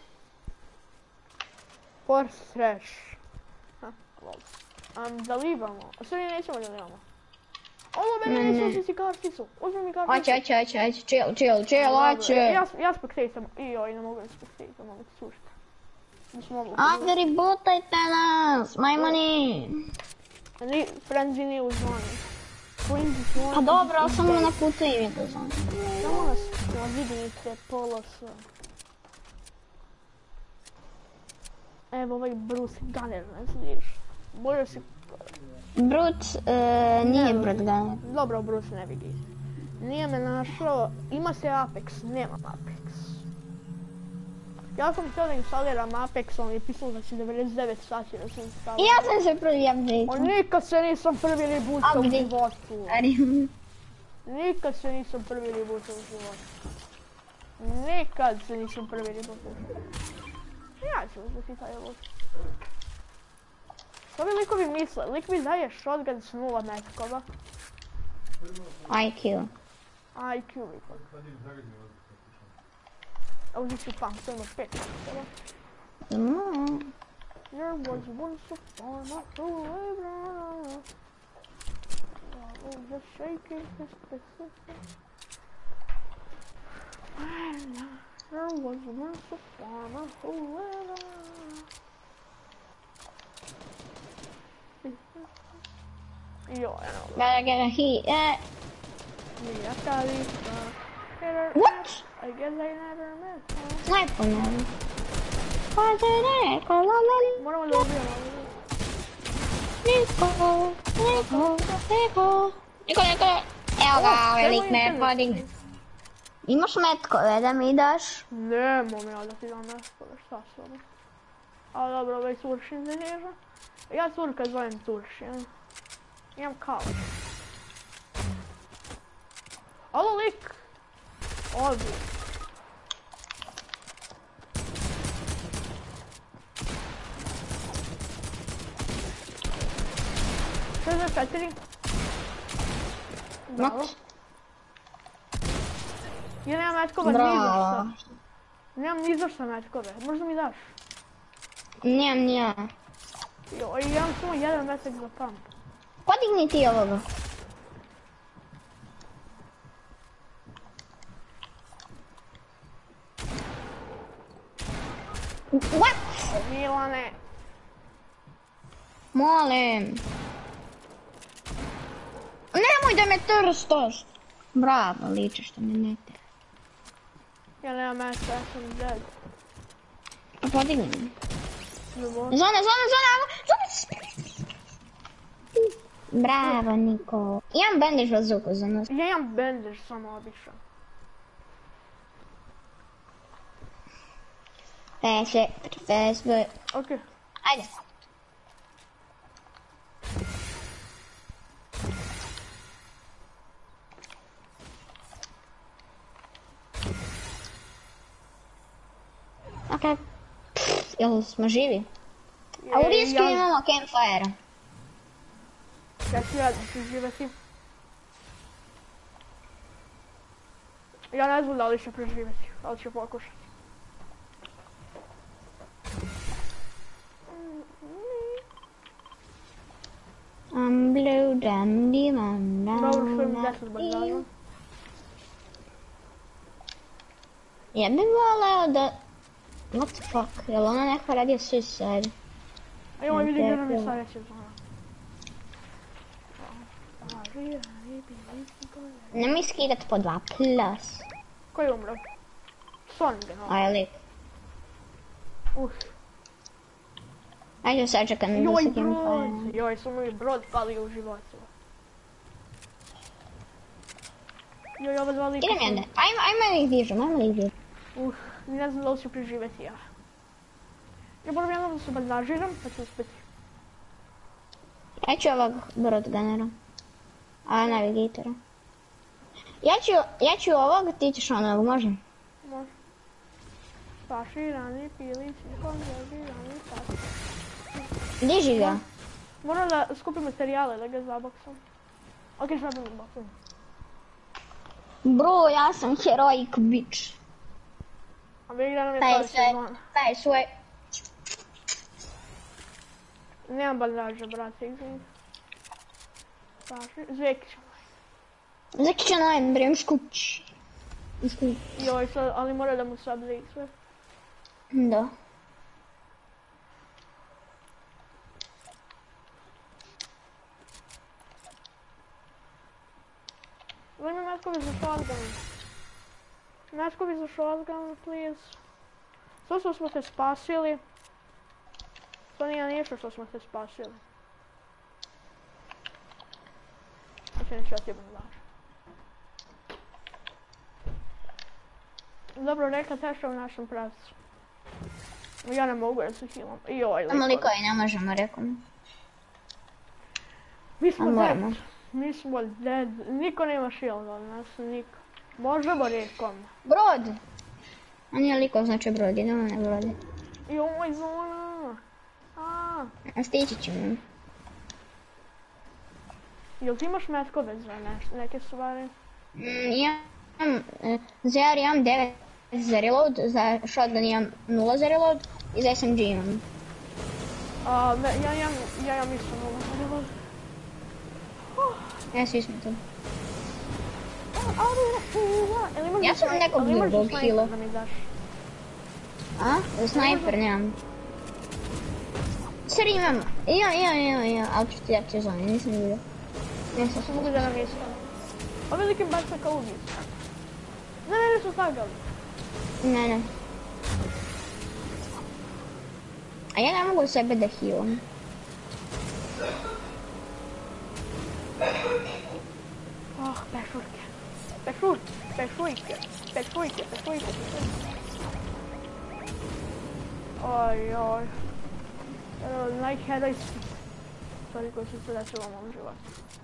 Force trash. Ha, lol. Um, da livamo. Sve mi nećemo da livamo. Ovo meni Ne, neće ne. uzeti karticu. Uzmi mi karticu. Oće, oće, oće, oće, chill, chill, chill, oće. Ja, ja spektatam. I joj, ne mogu da spektatam, mogu ti sušta. Nisam mogu. Ajde, rebotajte nas, majmoni. Ni, Frenzy nije uz mani. Frenzy zvoni. Pa dobro, ali samo na putu im je to znam. Samo nas vidite polos. Evo ovaj Bruce Gunner, ne znaš. Bolje si... Brut, e, nije Brut Gunner. Dobro, Bruce ne vidi. Nije me našao, ima se Apex, nemam Apex. Ja sam htio da instaliram Apex, on je pisao da će devedeset devet sati da sam I instalirao. ja sam se prvi update. O, nikad se nisam prvi rebootao u Update. životu. Ari, Nikad se nisam prvi rebootao u životu. Nikad se nisam prvi rebootao u životu. Ja ću uzeti taj reboot. Što bi likovi misle? Lik mi daje shotgun s nula metkova. I Q. I Q liko. A uzet ću pump, to ima pet metkova. Mm. There was once a farmer who lived on a... Oh, just shaking his fist. There was once a farmer who lived on a... Yo, I know. Gotta get a heat. Eh, Mira, Calista. what? I guess I never met her. Sniper man. What's it there? Colombian. Moramo da ubijemo. Niko, Niko, Niko. Niko, Niko. Evo ga, ovaj lik me podig. Imaš metkove da mi daš? Nemam ja da ti dam nešto, šta s ono. A dobro, ovaj Turšin se neža. Ja Turka zovem Turšin. Imam kao. Alo lik! Ovdje. šezdeset četiri. Bravo. Mat. Ja nemam metkova ni za Bravo. šta. Nemam ni za šta metkove, možda mi daš? Nijem, ni ja. Jo, i imam samo jedan metak za pump. Podigni ti ovoga. What? Milane. Molim. Nemoj da me trstaš. Bravo, liče što me ne te. Ja nemam mesta, ja sam dead. Pa podigni me. Ljubav. Zona, zona, zona, zona. Bravo, Niko. Imam bandaž bazuku za nas. Ja imam bandaž, samo običan. Fast, fast, but... Okej. Ajde. Okej. Pff, jel smo živi? A u risku ja, imamo campfire. ja ću ja preživjeti. Ja ne znam da li ću preživjeti, ali ću pokušati. I'm blue, dandy, man, Dobro, što im dandy. deset bandaža. Ja bih voleo da... What the fuck, jel ona neko radio suicide? A imamo vidi gdje nam je Tako. sljedeća zona. Nemoj skidat po dva plus. Ko je umro? Sonic, no. Aj, lik. Uf. Ajde sad čekam da Joj, se brod! campfire. Joj, samo mi brod pali u životu. Joj, ova dva lika Idem su- jede. Ajmo, ajmo ih dižem, ajmo ih dižem. Uf, ne znam da li ću preživjeti ja. Ja moram jednom da se bandažiram, pa ću uspjeti. Ja ću ovog brodganera. A navigatora. Ja ću, ja ću ovog, ti ćeš onog, može? Može. Paširani, pili, konzervirani, tako. Diži ga. Moram da skupim materijale, da ga zaboksam. Ok, sad da zaboksam. Bro, ja sam heroic bitch. A mi igra nam je Taj sljedeća sve, zona. taj sve. Nemam bandaža, brate, izvini. Paši, zvek ću. Zaki će najem, bre, imaš kuć. Imaš kuć. Joj, sad, ali mora da mu sabze i sve. Da. Daj mi maskovi za shotgun. Maskovi za shotgun, please. Sve što smo se spasili. To nije ništa što smo se spasili. Znači neću ja ti bandaž. Dobro, reka teša u našem pravcu. Ja ne mogu da se healam. Joj, Tamo likovi. likovi ne možemo, rekom. Mi smo A moramo. dead. Mi smo dead. Niko nema shield od nas, niko. Možemo rekom. Brod! A nije likov, znači brod, idemo na brode. Joj, zona. A, A stići ćemo. jel ti imaš metkove za neš- neke stvari? Mm, imam, e, za R imam devet za reload, za shotgun imam nula za reload i za S M G imam. A, ne, ja imam, ja imam isto nula za reload. Ja svi smo tu. Jel imaš Ja za sam snaj- nekog jel imaš za drugog snajper heala. da mi daš? A? Za sniper nemam. Sorry, imam, imam, imam, imam, imam, ali ću ti dati zoni, nisam vidio. Nisam Sam mogu da nam isto. Ove likim baš kao ubica. Ne, ne, ne su slagali. Ne, ne. A ja ne mogu sebe da healam. Oh, pešurke. Pešurke, pešujke, pešujke, pešujke, pešujke. Oj, oj. Jedan od najherojskih stvari koji su se desile u mom životu.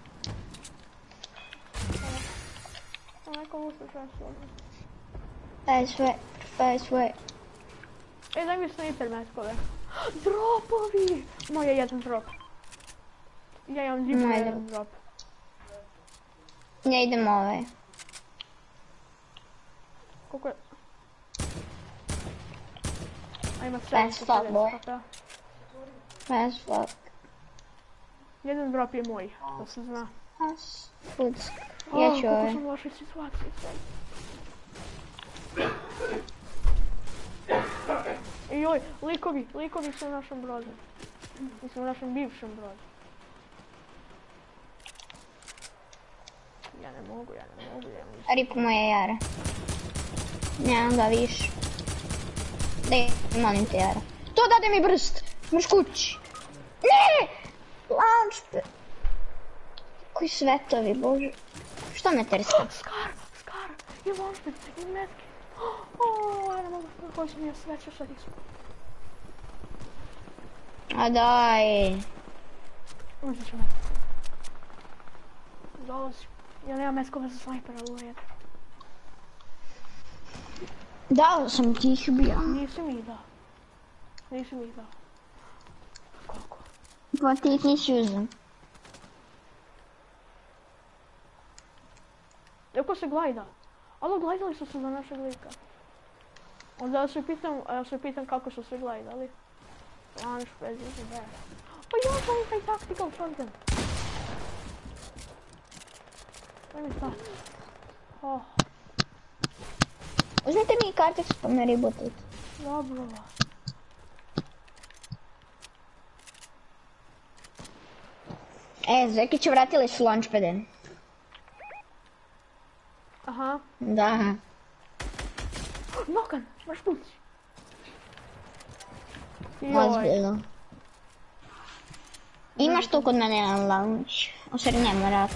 Evo, neko usta što se ovdje. Taj sve, taj sve. E, daj mi sniper metkove. Dropovi! Moj je jedan drop. Ja imam dipno Ajde. jedan drop. Ja idem ovaj. Koliko je? A ima Fast fuck, boy. sedamsto. Fast fuck. Jedan drop je moj, da se zna. Fast food. Oh, Ja ću kako ovaj. sam u lošoj situaciji sad. I joj, likovi, likovi su u našem brodu. Mislim, u našem bivšem brodu. Ja ne mogu, ja ne mogu, ja ne mogu. Rip moje jare. Nemam ga više. Daj, molim te jara. To dade mi brst! Mrš kući! Ne! Launchpad! Koji svetovi, bože. Što me terska? Skar, Skar, i launchpad, i metke. O, ja ne mogu, koji sam ja sveća sad ispod. A daj. Uzet ću metke. Dolazim. Ja nemam metkova za snajpera u redu. Dao sam ti ih bio. Nisi mi ih dao. Nisi mi ih dao. Koliko? Pa ti ih nisi uzem. Jako se glajda. Alo, glajdali su se za našeg lika. Onda ja se pitam, ja se pitam kako su se glajdali. Launchpad is the best. Pa ja sam taj tactical shotgun. Daj mi sad. Oh, Uzmite mi karticu pa me ribotajte. dobro. E, Zekić vratili su launchpade. Aha. Da. Nokan, baš kući. Joj. Ozbiljno. Imaš tu kod mene jedan launch. O stvari ne mora.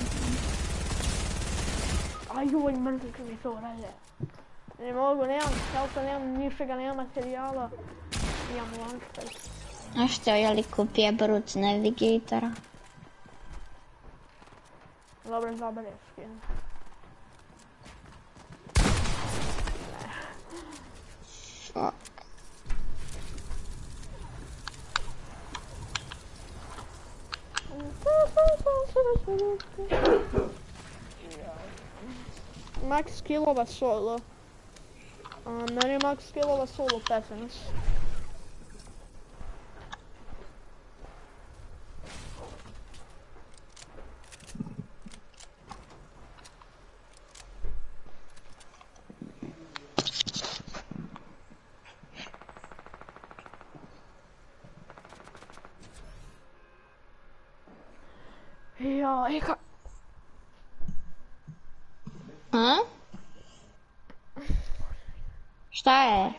Aj joj, mrzim kad mi to rade. Ne mogu, nemam skelta, nemam ničega, nemam materijala. Imam launchpad. A što je li kupio Brut Navigatora? Dobro, zabere skin. Fuck. Max skillova solo. A, meni je max skillova solo petnaest. Ja, ik ga... A? Šta je?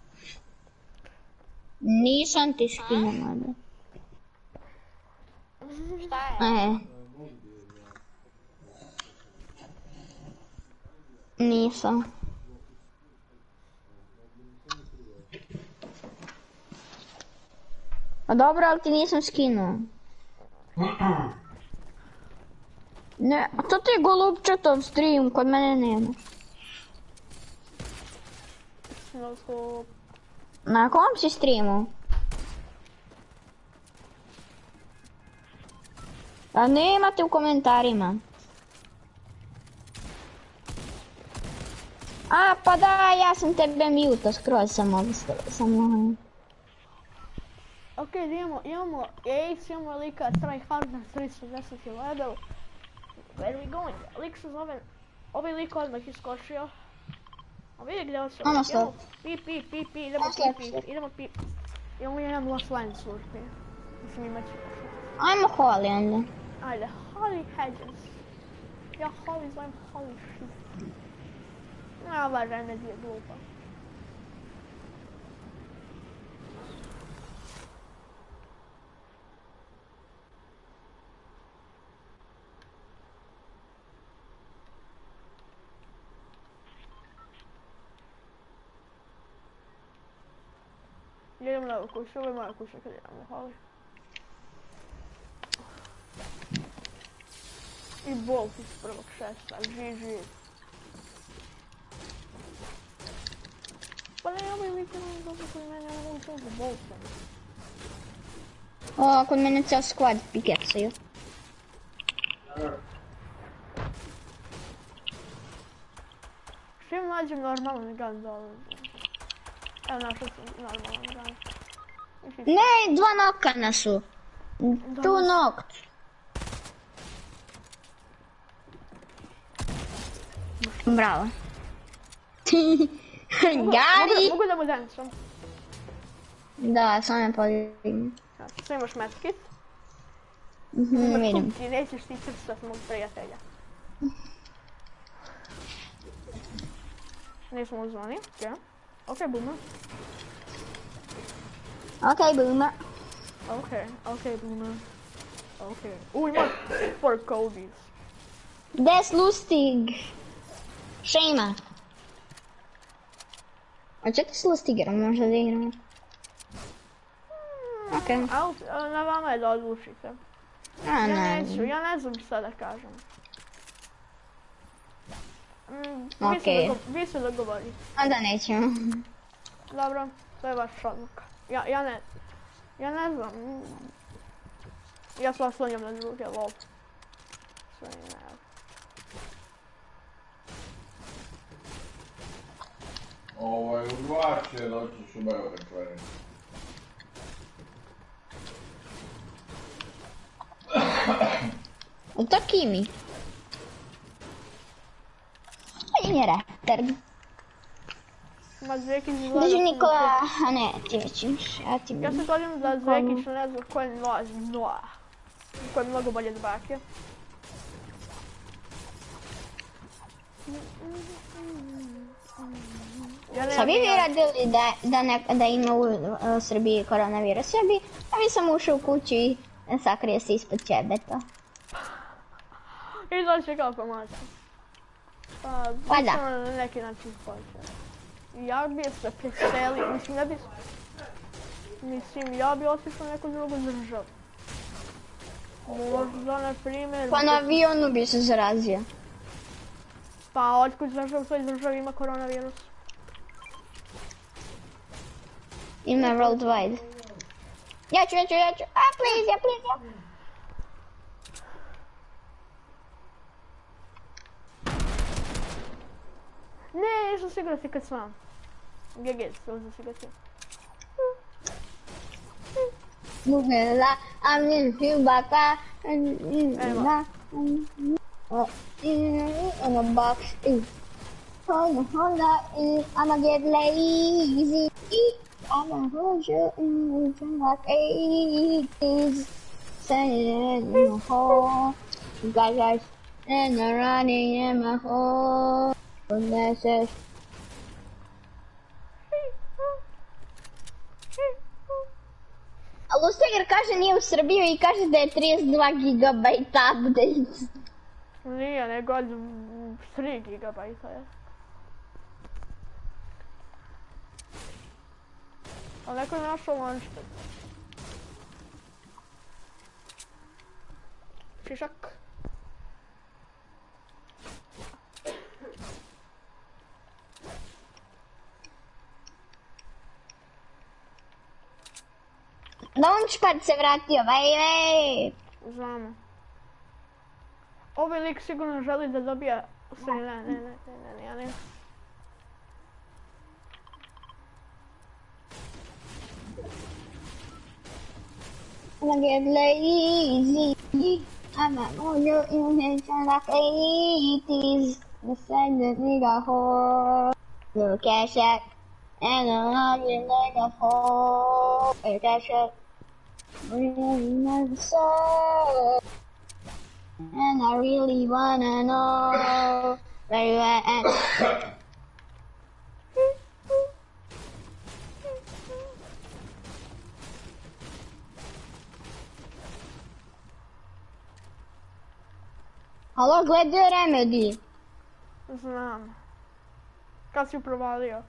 Nisam ti skinula, da. Šta je? E. Nisam. A dobro, ali ti nisam skinuo. Ne, a to ti je golubčatov stream, kod mene nema. Snoskop. Na kom si streamu? A nemate u komentarima. A, pa da, ja sam tebe mute, skroz sam odstala, sam... Ok, imamo, imamo Ace, imamo lika Tryhard na tristo deset level. Where are we going? Lik se zove, ovaj lik odmah iskočio. A vidi gdje se, Ono što? idemo pi pi pi pi, idemo pi pi, idemo pi. Imamo jedan lost line službi. Mislim imat ću. Ajmo Holly onda. Ajde, Holly Hedges. Ja Holly zovem Holly shit. A, ova žena je glupa. Idem na kuću, ovo je moja kuća kad idemo, Holly. I Bolt iz prvog šesta, G G. Pa ne, ovaj lik imam dobro koji mene, ja ne mogu to za Boltom. O, kod mene cijel squad pikecaju. Čim nađem normalan gun dolazim. Evo našao sam normalan gun. Ne, dva nokana su. Tu nokt. Bravo. Gari! Mogu da mu dancam. Da, samo me podigni. Sve imaš medkit. Mhm, Imaš vidim. tu, ti nećeš ti crstati mog prijatelja. Nismo u zoni, okej. Okej, boomer. Okej, boomer. Okej, okej, boomer. Okej. U, ima four Kobe's. Des Lustig. Šema. A čekaj s Lustigerom možda da igramo. Okej. Ali na vama je da odlučite. A, Ja ne. neću, ja ne znam šta da kažem. Mm, vi, se Okej. dogo vi se dogovorite. Onda nećemo. Dobro, to je vaša odluka. Ja, ja ne... Ja ne znam. mm, Ja se oslanjam na druge, lol. Sve ne. Ovaj, u dva će doći u Beograd kvarim. U to Kimi. Vidim je retarg. Ma Zvekić izgleda... Dođi samo Nikola, a ne, ti već imaš, ja ti Ja imaš. se kladim da Zvekić ne zna ko je Noa Noa. Ko je mnogo bolje od Bake. Ja ne Sad bi vi znam, radili da, da, ne, da ima u uh, Srbiji koronavirus, ja bi, ja bi sam ušao u kuću i sakrije se ispod ćebeta. izaći kao pomaća. Pa, Pa da. mislim na neki način hoće. Ja bi se preselio, mislim ja bi... Mislim, ja bi otišao u neku drugu državu. Možda, na primjer... Pa na avionu bi se zarazio. Pa, otkud znaš da u toj državi ima koronavirus? Ima worldwide. Ja ću, ja ću, ja ću. A, please, ja, please, ja. Ne, nisam sigurno ti kad sam. G G, sam se ga ti. Mugela, amin, hubaka, na, in a box, Honda, Honda, I'ma get lazy, I'ma hold you in like eighties, sending in a hole, guys, guys, and I'm running in my hole, and that's it. A Lustiger kaže nije u Srbiju i kaže da je trideset dva gigabajta update. Nije, nego od tri gigabajta je. Ali neko je našao launchpad. Šišak. Launchpad se vratio, vaj, vaj. Znamo. Ovaj lik sigurno želi da dobija... Sve, ne, ne, ne, ne, ne, ne, ja ne. I'ma get lazy. I'ma hold you in like eighties. The side that we got whore. Little cash out. And I'm not in like a hole. Little cash out. Really never saw. And I really wanna know where you at. Halo, gledaj Remedy. Znam. Kad si ju provalio?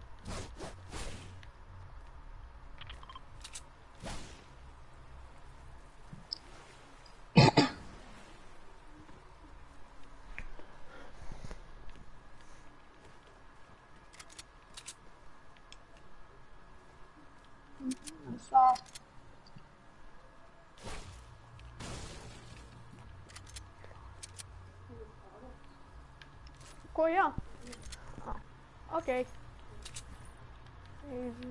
Ko ja? A, okej. Easy.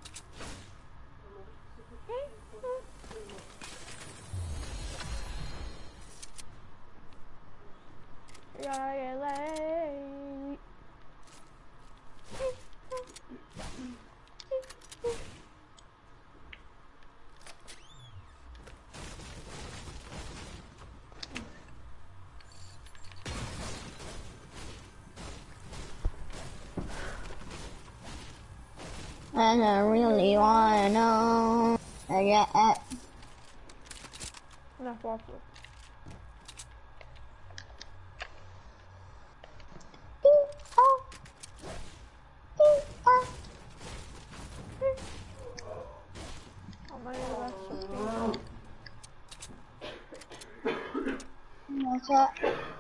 Ja je lej. and I really wanna know. Uh, yeah, uh, Ne, popio. oh, oh. A meni je već su fino. What's up?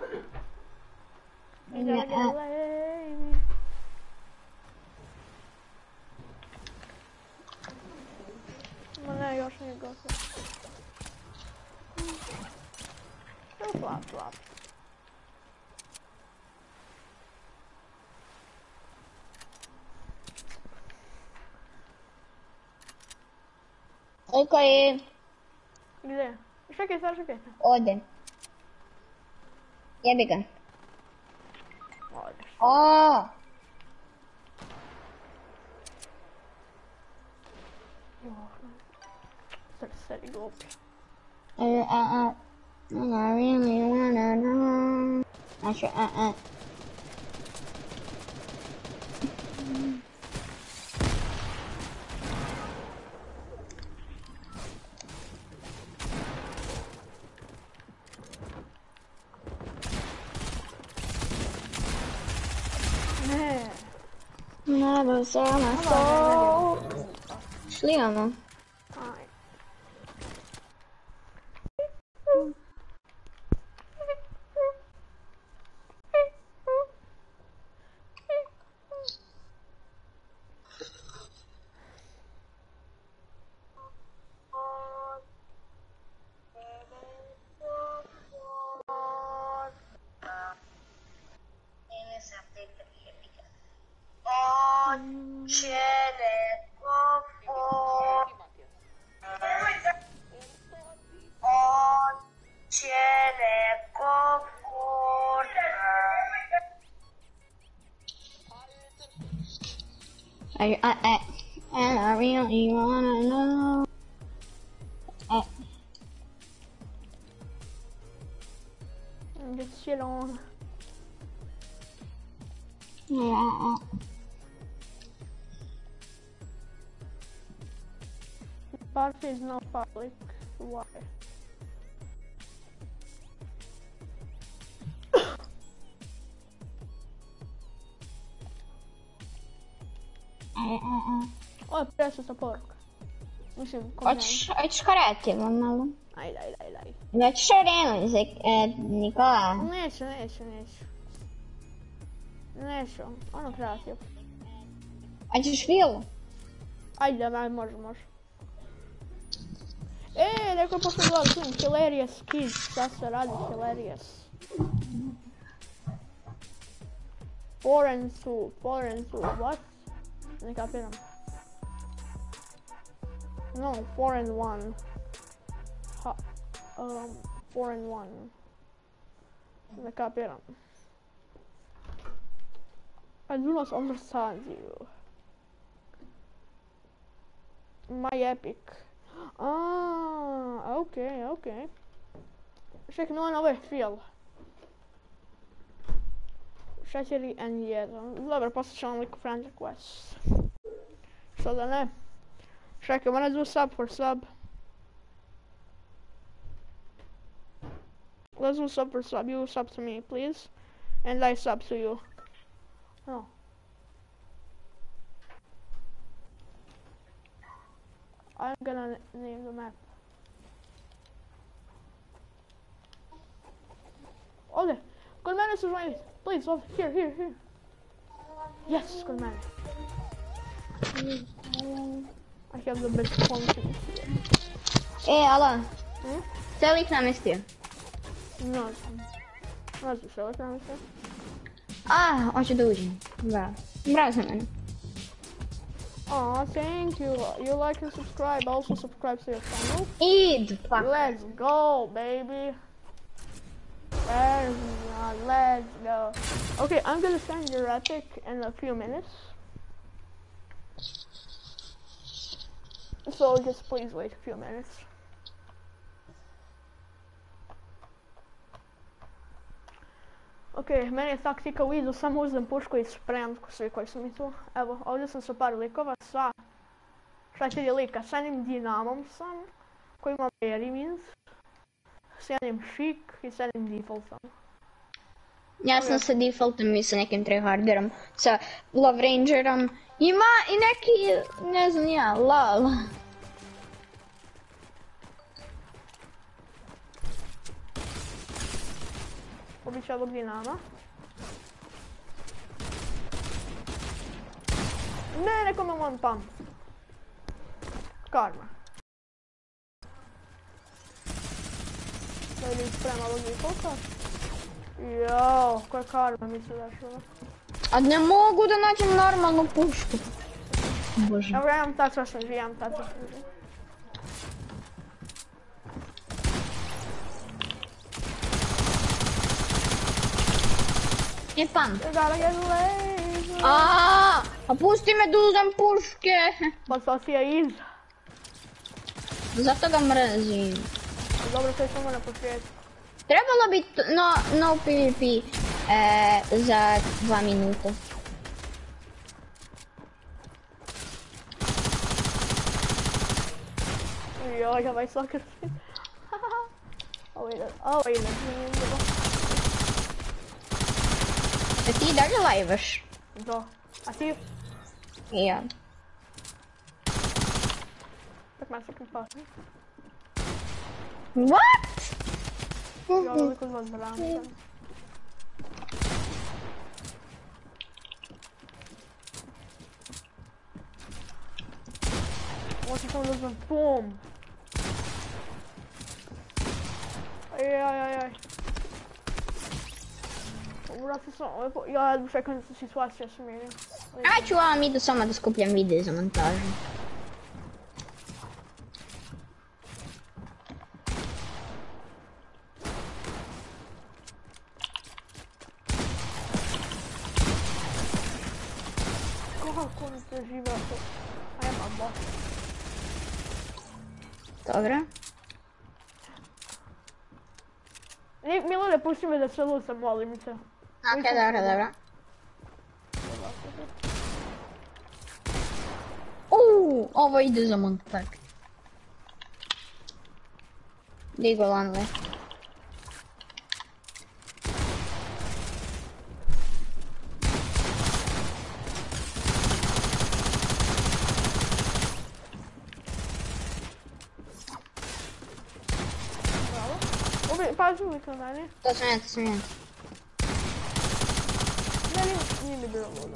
You gotta get uh, lady. Ma ne, još nije gotovo. Flap, flap, flap. Okay, Gdje? Čekaj, sad čekaj. ode. Jebi ga. Odeš. Oh, Srce i glupi. uh, uh, uh. And I really wanna know. I should, uh, uh. Ne. Never saw my soul. Šli ono. Aj. I, I, I, and I really wanna know. I, Get shit on. I, Party is not public. Why? I, I, Ovo je presveta poruka. Mislim, kod Hoćeš, hoćeš kreativno malo? Ajde, ajde, ajde, ajde. Hoćeš arenu za e, Nikola? Neću, neću, neću. Neću, ono kreativ. Hoćeš vilu? Ajde, ajde, može, može. E, neko je posle gledao film, Hilarious Kids, šta se radi, Hilarious. Foreign su, foreign su, what? Ne kapiram. No, foreign one. Ha, um, foreign one. Ne kapiram. I do not understand you. My epic. Ah, okay, okay. Čekaj, no, ovo je fail. četiri en jedan. Dobro, poslat ću vam lik friend request. Što da ne? Čekaj, wanna do sub for sub? Let's do sub for sub. You sub to me, please. And I sub to you. Oh. I'm gonna name the map. Ovdje, kod mene su žvanjiti. Please, over here, here, here. Yes, kod mene. I have the best function here. E, alo, Hmm? se lik namestio? Ne znam. Ne znam što je tamo sve. A, hoću da uđem. Bravo. Bravo za mene. Aw, thank you. You like and subscribe. Also subscribe to your channel. Id, fuck. Let's go, baby. There's not. Let's go. Okay, I'm gonna send your epic in a few minutes. So just please wait a few minutes. Ok, meni je taktika u idu, samo uzem pušku i spremam svi koji su mi tu. Evo, ovdje sam sa par likova, sa četiri lika. S jednim Dinamom sam, koji ima Berry Means. S jednim Chic i s jednim Defaultom. Ja sam sa defaultom i sa nekim tryharderom, sa Love Rangerom. Ima i neki, ne znam ja, lol. Ubit će ovog Dinama. Ne, neko imam on pump. Karma. Da vidim sprema ovog Defaulta. Jao, koja karma mi se dešava. A ne mogu da nađem normalnu pušku. Bože. Evo ja imam tad sva služi, ja imam tad sva služi. Je pump. You gotta get lazy. Aaaa, a pusti me da uzem puške. Postao si je iz. Zato ga mrzim. Dobro, to je samo na početku. Trebalo bi t- no, no PvP e, za dva minuta. Joj, ovaj soccer spin. Ovo ide, ovo ide, zanimljivo. E ti dalje lajvaš? Da. A ti? I ja. Tak man se kupa. What? Ja veliko zvon brancam. Ovo će samo da znam pom. Aj, aj, aj, aj. Vrati sam, ovo je po... Ja jednu čekam da se situacija smiri. Ja ću vam idu samo da skupljam videe za montažu. Kako mi se žive ako... A ja mam boss. Dobro. Milone, pusti me da se lucam, molim te. Ok, dobro, dobro. Uuu, ovo ide za montaž. Digo lanle. Bravo. Ubi, pazi uvijek na meni. To sam ja, to sam ja. Ne, nije, nije mi bilo ludo.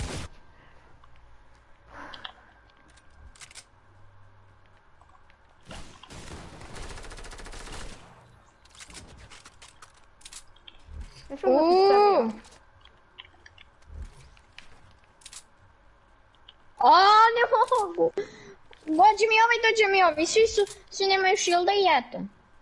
Neću da ti stavio. A, ne mogu. Dođe mi ovaj, dođe mi ovaj. Svi su, svi nemaju shielda i eto.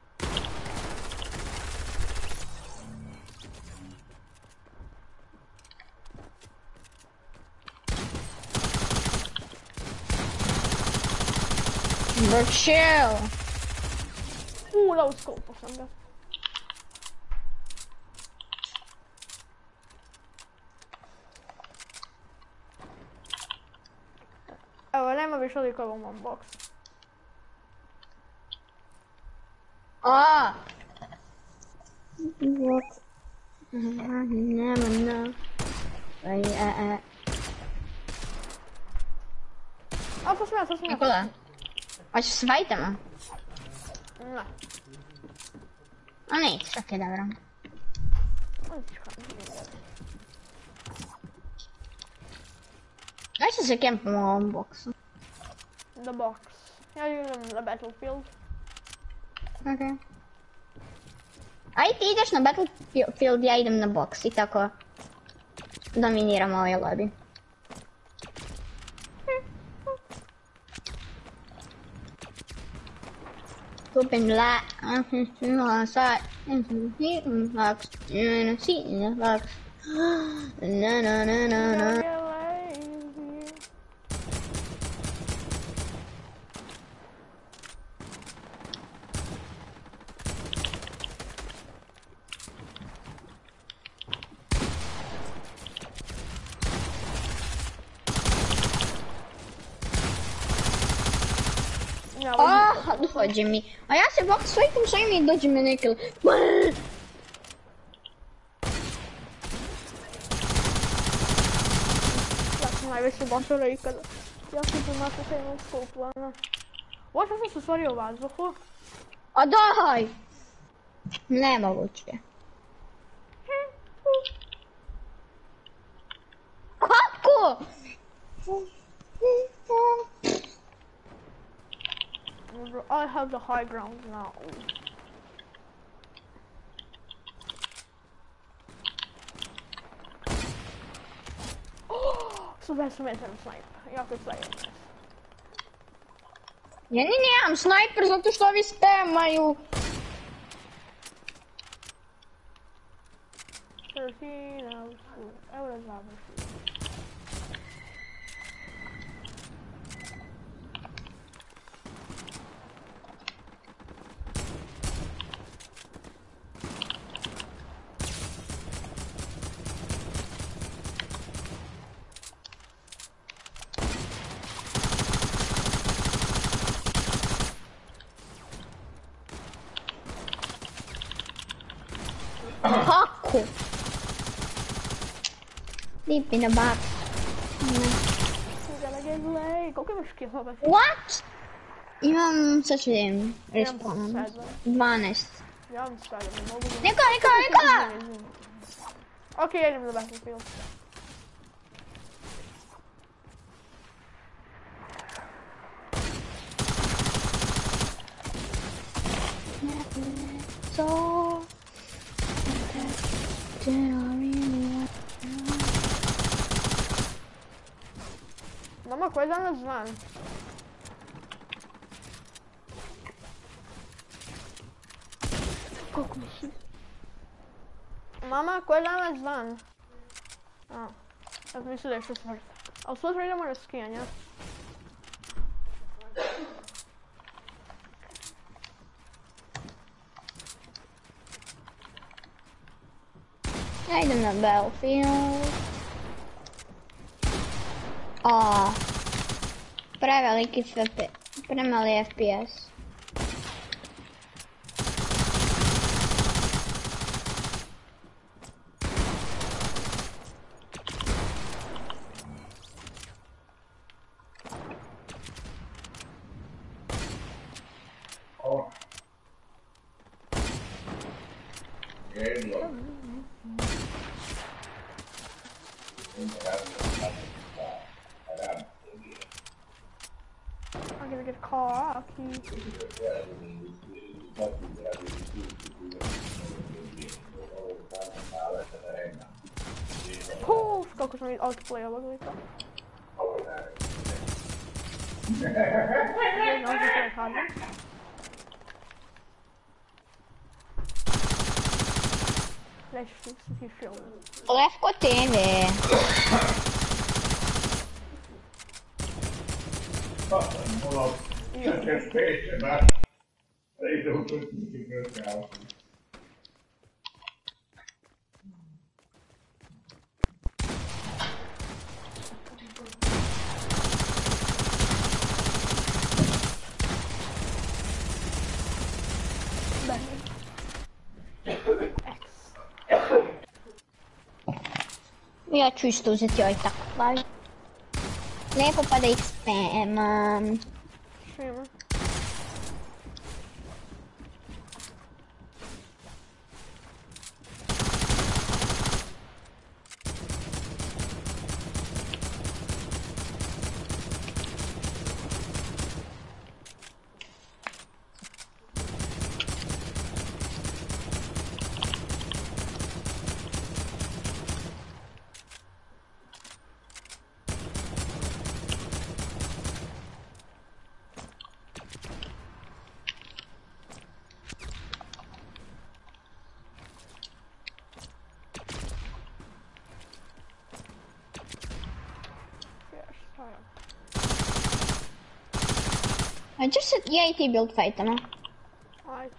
Bro, chill. Uuu, da uskopao sam ga. Evo, nema više likova u mom boksu. A. What? Nema, no. Aj, a, a. A, to sam ja, to sam ja. Nikola. Hoćeš s fajtama? Ne. A nećeš, okej, dobro. Daj se se kempamo u ovom boksu. The box. Ja idem na Battlefield. Okej. Aj ti ideš na Battlefield, ja idem na box i tako dominiramo ovaj lobby. Open la, no sa, box, no see the box. No no no no no. Get lazy. dođe mi. A ja se bok slikom svojim i dođe mi neki... Ja sam najveći bošara ikada. Ja sam pomaka sa jednog skuplana. Ovo što sam se stvorio u vazduhu. A daj! Nemoguće. Kako? I have the high ground now. Super sam jedan sniper. Jako slajem. Ja ni nemam snajper zato što ovi spamaju. Trofina, evo da završi. Kako? Deep in the box. You gotta get late. Koliko imaš killova? What? Imam, sad ću vidim, Imam respawn. sedam. dvanaest. Ja vam stavljam, ne mogu da... Nikola, Nikola, Nikola! Ok, ja idem na Battlefield. So... Mama, ko je danas dan? Koliko mi si? Mama, ko je danas dan? A, ja sam mislila da je što smrt. Ali sutra idemo na skijanje. Ja idem na Battlefield. A, preveliki F P, premali F P S. Oh. Jedno. I'm gonna get cocky. Poof! Kako sam outplayala glika. Ne znam što je kada. Nešto si ti film. Lefko T V. Mulla on seitsemän. Ei se ole pystynyt myöskään. Ja ću isto uzeti ovaj tako plavi. Lijepo pa da ih spamam. Šima. A ćeš se, ja i ti build fightamo. Ajde.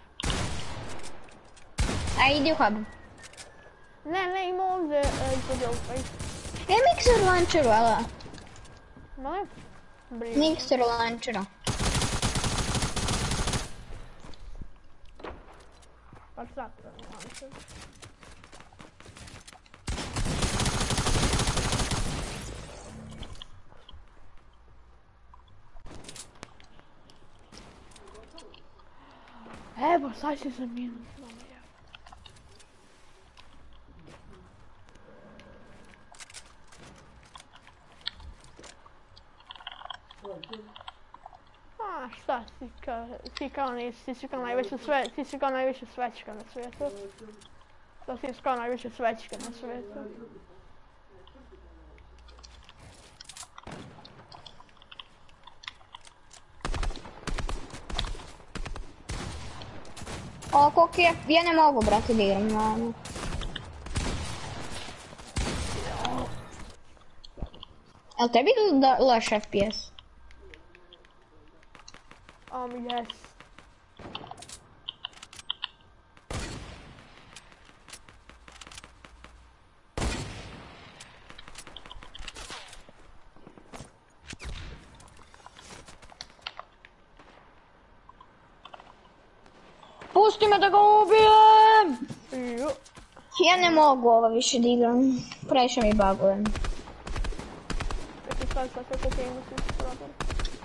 A idi u hub. Ne, ne, ima ovdje uh, za build fight. Je mixer launcheru, ala? Molim? Briga. Mixer launcheru. Pa zato, nemam se. Evo, sad si za minus. A šta si kao, ti kao nisi, ti si kao najveća sve, ti si kao najveća svećka na svijetu. To si kao najveća svećka na svijetu. O, koliko je, ja ne mogu, brate, da igram na ono. Jel tebi da loš F P S? Um, yes. Pusti me da ga ubijem! Ju. Ja ne mogu ovo više da igram, previše mi bagujem. Čekaj, sad, sad, sad, sad, sad, sad, sad, sad.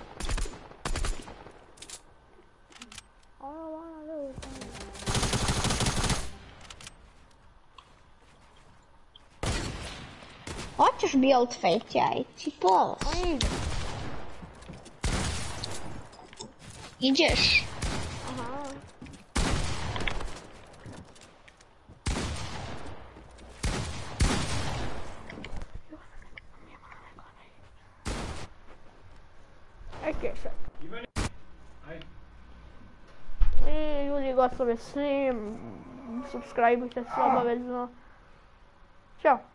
Hoćeš build fate, jaj, ti polos. Ajde. Iđeš. Aha. Okej, sad. I ljudi, gotovi svi, subscribeujte se obavezno. Ćao.